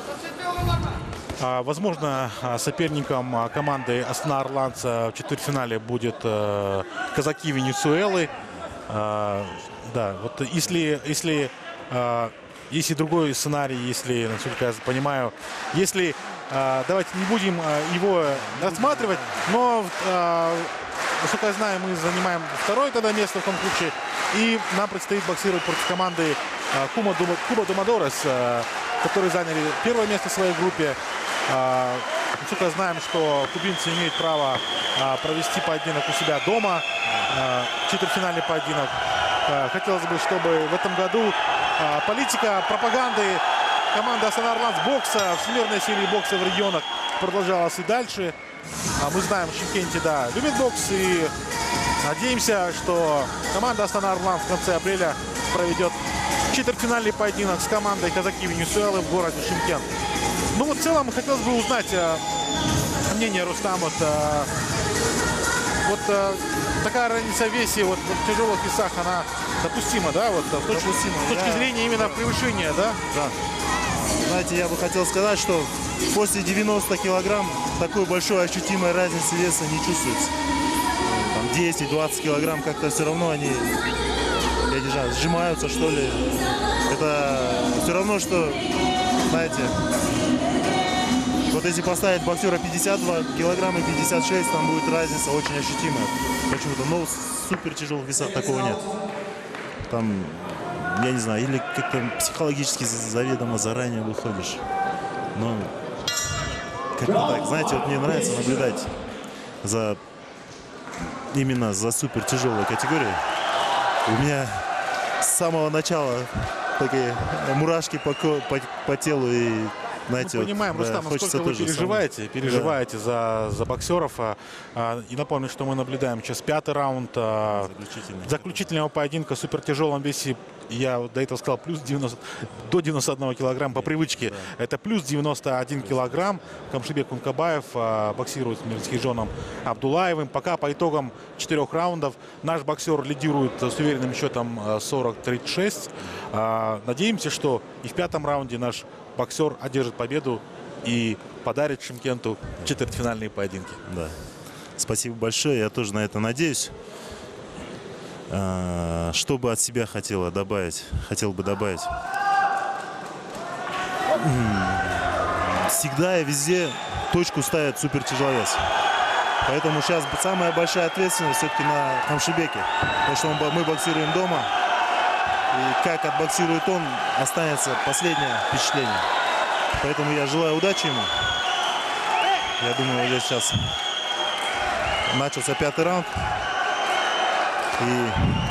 Возможно, соперником команды Астана Арланс в четвертьфинале будет казаки Венесуэлы. Да, вот если другой сценарий, если, насколько я понимаю, если давайте не будем его рассматривать, но насколько я знаю, мы занимаем второе тогда место в том случае, и нам предстоит боксировать против команды Куба Домодорес, которые заняли первое место в своей группе. Насколько знаем, что кубинцы имеют право провести поединок у себя дома, четвертьфинальный поединок. Хотелось бы, чтобы в этом году политика пропаганды команды Астана Арланс бокса, всемирной серии бокса в регионах продолжалась и дальше. Мы знаем, Шымкенте, да, любит бокс, и надеемся, что команда Астана Арланс в конце апреля проведет четвертьфинальный поединок с командой казаки Венесуэлы в городе Шымкент. Ну вот в целом хотелось бы узнать мнение, Рустам, вот такая разница в весе, вот в тяжелых весах, она допустима, да, вот с точки зрения именно превышения, да? Да. Знаете, я бы хотел сказать, что после 90 килограмм такой большой ощутимой разницы веса не чувствуется. Там 10-20 килограмм как-то все равно они, я не знаю, сжимаются, что ли. Это все равно, что, знаете, вот если поставить боксера 52 килограмма и 56, там будет разница очень ощутимая. Почему-то, но в супер тяжелых весах такого нет. Там, я не знаю, или как-то психологически заведомо заранее выходишь. Но как-то так, знаете, вот мне нравится наблюдать именно за супер тяжелой категорией. У меня с самого начала такие мурашки по телу и, знаете, мы понимаем, вот, Рустам, насколько вы переживаете за боксеров. И напомню, что мы наблюдаем сейчас 5-й раунд заключительного поединка в супертяжелом весе. Я до этого сказал до 91 килограмма по привычке. Да. Это плюс 91 килограмм. Камшибек Кункабаев боксирует с Мирсхижоном Абдулаевым. Пока по итогам 4 раундов наш боксер лидирует с уверенным счетом 40-36. Надеемся, что и в 5-м раунде наш боксер одержит победу и подарит Шымкенту четвертьфинальные поединки. Да. Спасибо большое. Я тоже на это надеюсь. Что бы от себя хотел бы добавить. Всегда и везде точку ставят супертяжеловес. Поэтому сейчас самая большая ответственность все-таки на Камшибеке. Потому что мы боксируем дома. И как отбоксирует он, останется последнее впечатление. Поэтому я желаю удачи ему. Я думаю, здесь сейчас начался 5-й раунд. И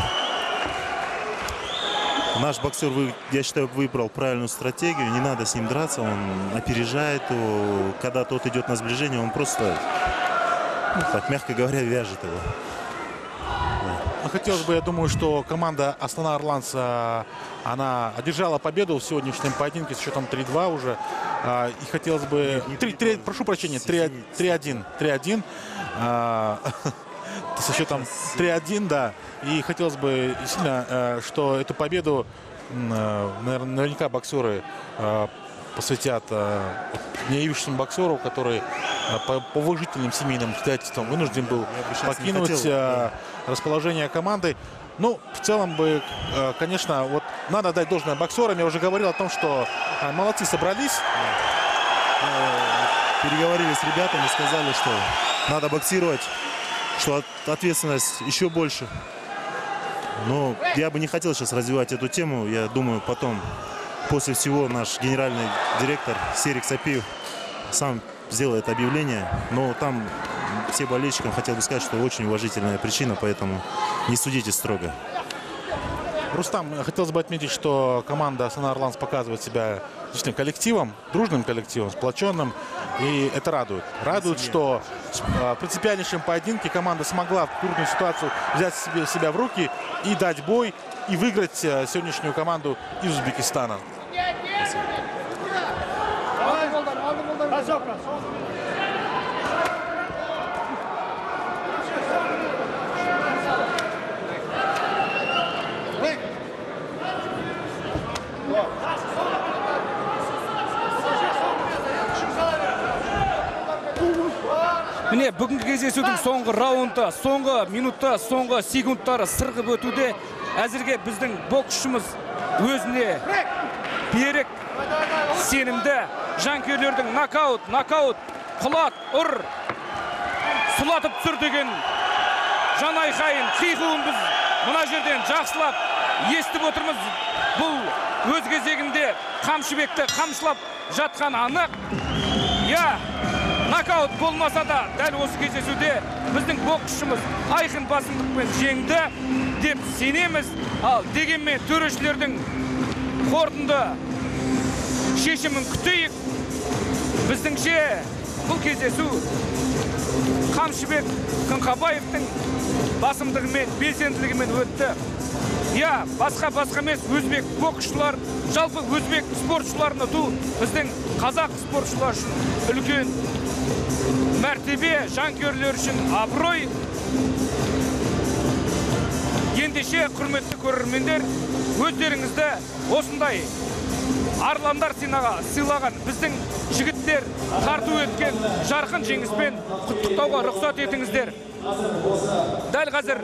наш боксер, я считаю, выбрал правильную стратегию. Не надо с ним драться, он опережает его. Когда тот идет на сближение, он просто, так мягко говоря, вяжет его. Да. Хотелось бы, я думаю, что команда Астана Арланс, она одержала победу в сегодняшнем поединке с счетом 3-2 уже. И хотелось бы... прошу прощения, 3-1. 3-1. Со счетом 3-1, да. И хотелось бы сильно, что эту победу наверняка боксеры посвятят неявившемуся боксеру, который по уважительным семейным обстоятельствам вынужден был покинуть расположение команды. Ну, в целом бы, конечно, вот надо дать должное боксерам. Я уже говорил о том, что молодцы собрались. переговорили с ребятами, сказали, что надо боксировать, что ответственность еще больше. Но я бы не хотел сейчас развивать эту тему. Я думаю, потом, после всего, наш генеральный директор Серик Сапиев сам сделает объявление. Но там все болельщикам хотел бы сказать, что очень уважительная причина, поэтому не судите строго. Рустам, хотелось бы отметить, что команда Астана Арланс показывает себя действительно коллективом, дружным коллективом, сплоченным. И это радует. Радует, что в принципиальнейшем поединке команда смогла в трудную ситуацию взять себя в руки и дать бой, и выиграть сегодняшнюю команду из Узбекистана. Міне бүгінгі кездесудің соңғы раунды, соңғы минутта, соңғы секундтары сырғып өтуде. Әзірге біздің боксшымыз өзіне берік, сенімді. Жанкүйерлердің нокаут, құлат, ұр, сұлатып түр деген жан айқайын, қиқуын біз мына жерден жақсылап естіп отырмыз. Бұл өз кезегінде Қамшыбекті қамшылап жатқан анық. Нокаут болмаса да, дәл осы кездесуде біздің боксшымыз айқын басымдықпен жеңді деп сенеміз. Ал дегенмен төрешілердің қорытынды шешімін күтейік. Біздіңше бұл кездесу Қамшыбек Қыңқабаевтың басымдығымен, белсенділігімен өтті. Басқа емес, өзбек боксшылар, жалпы өзбек спортшыларын ұту біздің қазақ спортшылар үшін үлкен мәртебе, жанкүйерлер үшін абырой. Ендеше, құрметті көрермендер, өздеріңізді осындай арландар сыйлаған біздің жігіттер тарту еткен жарқын жеңіспен құттықтауға рұқсат етіңіздер. Дәл қазір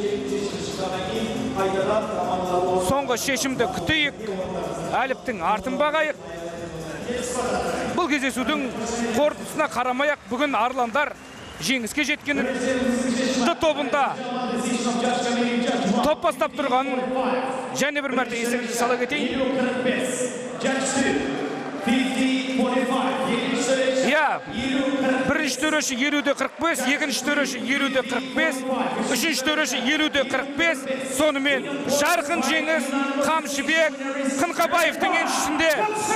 соңғы шешімді күтейік, әліптің артын бағайық. Бұл кездесудің қорытындысына қарамайық, бүгін арландар жеңіске жеткенін, Д тобында топ бастап тұрғанын және бір мәрте есіңізге сала кетейін. Бірінші төреші 50-45, екінші төреші 50-45, үшінші төреші 50-45. Сонымен жарқын жеңіс Қамшыбек Қыңқабаевтың еншісінде.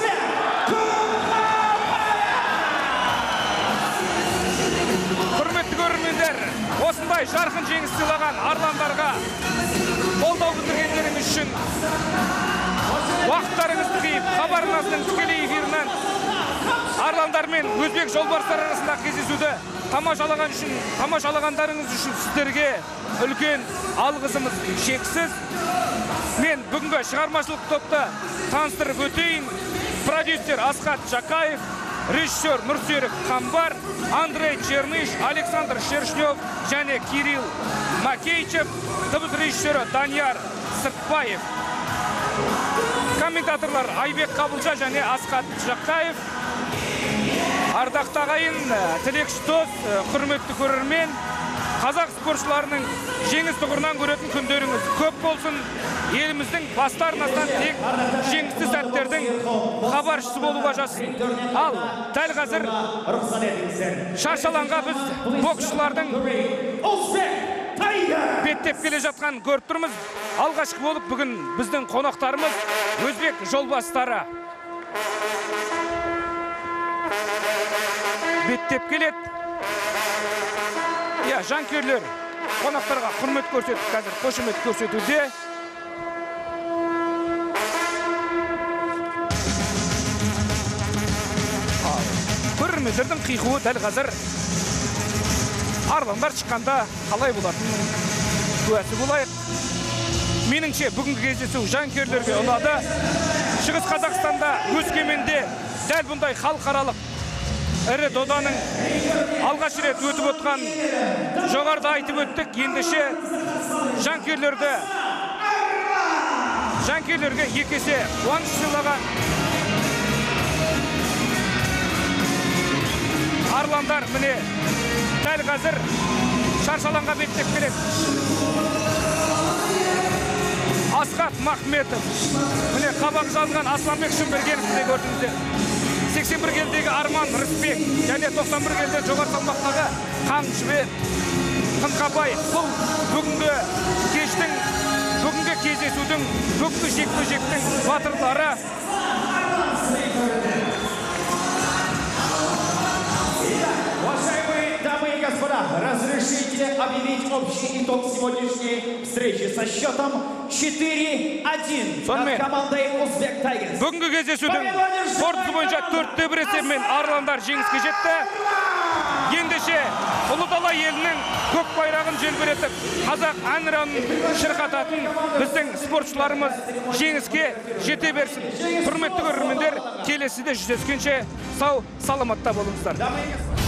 Құрметті көрермендер, осындай жарқын жеңіс сыйлаған арландарға қолдау білдіргендеріңіз үшін уақыттарыңызды қиып, хабар арнасының тікелей эфирінен арландар мен өзбек жолбарыстар арасында кездесуді тамашалағандарыңыз үшін сіздерге үлкен алғысымыз шексіз. Мен бүгінгі шығармашылық топты таныстырып өтейін. Продюсер Асхат Жақаев, режиссер Нұрсерік Қамбар, Андрей Черныш, Александр Шершнев және Кирилл Макейчев, дыбыс режиссері Данияр Сыртбаев. Комментаторлар Айбек Қабылжа және Асхат Жақаев. Ардақты ағайын, тілекші дос, құрметті көрермен, қазақ спортшыларының жеңіс тұғырынан көретін күндеріңіз көп болсын. Еліміздің басты арнасынан тек жеңісті сәттердің хабаршысы болуға жазсын. Ал дәл қазір шаршаланға біз боксшылардың беттеп келе жатқан көріп тұрмыз. Алғашқы болып бүгін біздің қонақтарымыз өзбек жолбастары беттеп келеді. Жанкүйерлер қонақтарға құрмет көрсетіп, қазір қошемет көрсетуде. Көрермендердің қиқуы дәл қазір арландар шыққанда қалай болатынын куәсі болайық. Меніңше бүгінгі кездесу жанкүйерлерге ұнады. Шығыс Қазақстанда, Өскеменде дәл бұндай халықаралық ірі доданың алғаш рет өтіп отқан жоғарыда айтып өттік. Ендеше жанкүйерлерге екі есе қуаныш сыйлаған арландар міне дәл қазір шаршаланға беттеп келеді. Асқат Махметов, міне қабақ жалған Асланбек Шүмбергеновті көрдіңіздер. 81 келдегі Арман Рысбек, және 91 келде жоғары салмақтағы Қамшыбек Қыңқабаев. Бұл бүгінгі кештің, бүгінгі кездесудің, бүгінгі жекпе-жектің батырлары. Уважаемые дамы и господа, разрешите объявить общий итог сегодняшней встречи со счетом 4-1 над командой Узбек Тайгерс. Бүгінгі кездесудің қорытындысы бойынша 4-1 есебімен арландар жеңіске жетті. Ендеше ұлы дала елінің көк байрағын желбіретіп, қазақ әнұранын шырқататын біздің спортшыларымыз жеңіске жете берсін. Құрметті көрермендер, келесіде жүздескенше сау саламатта болыңыздар.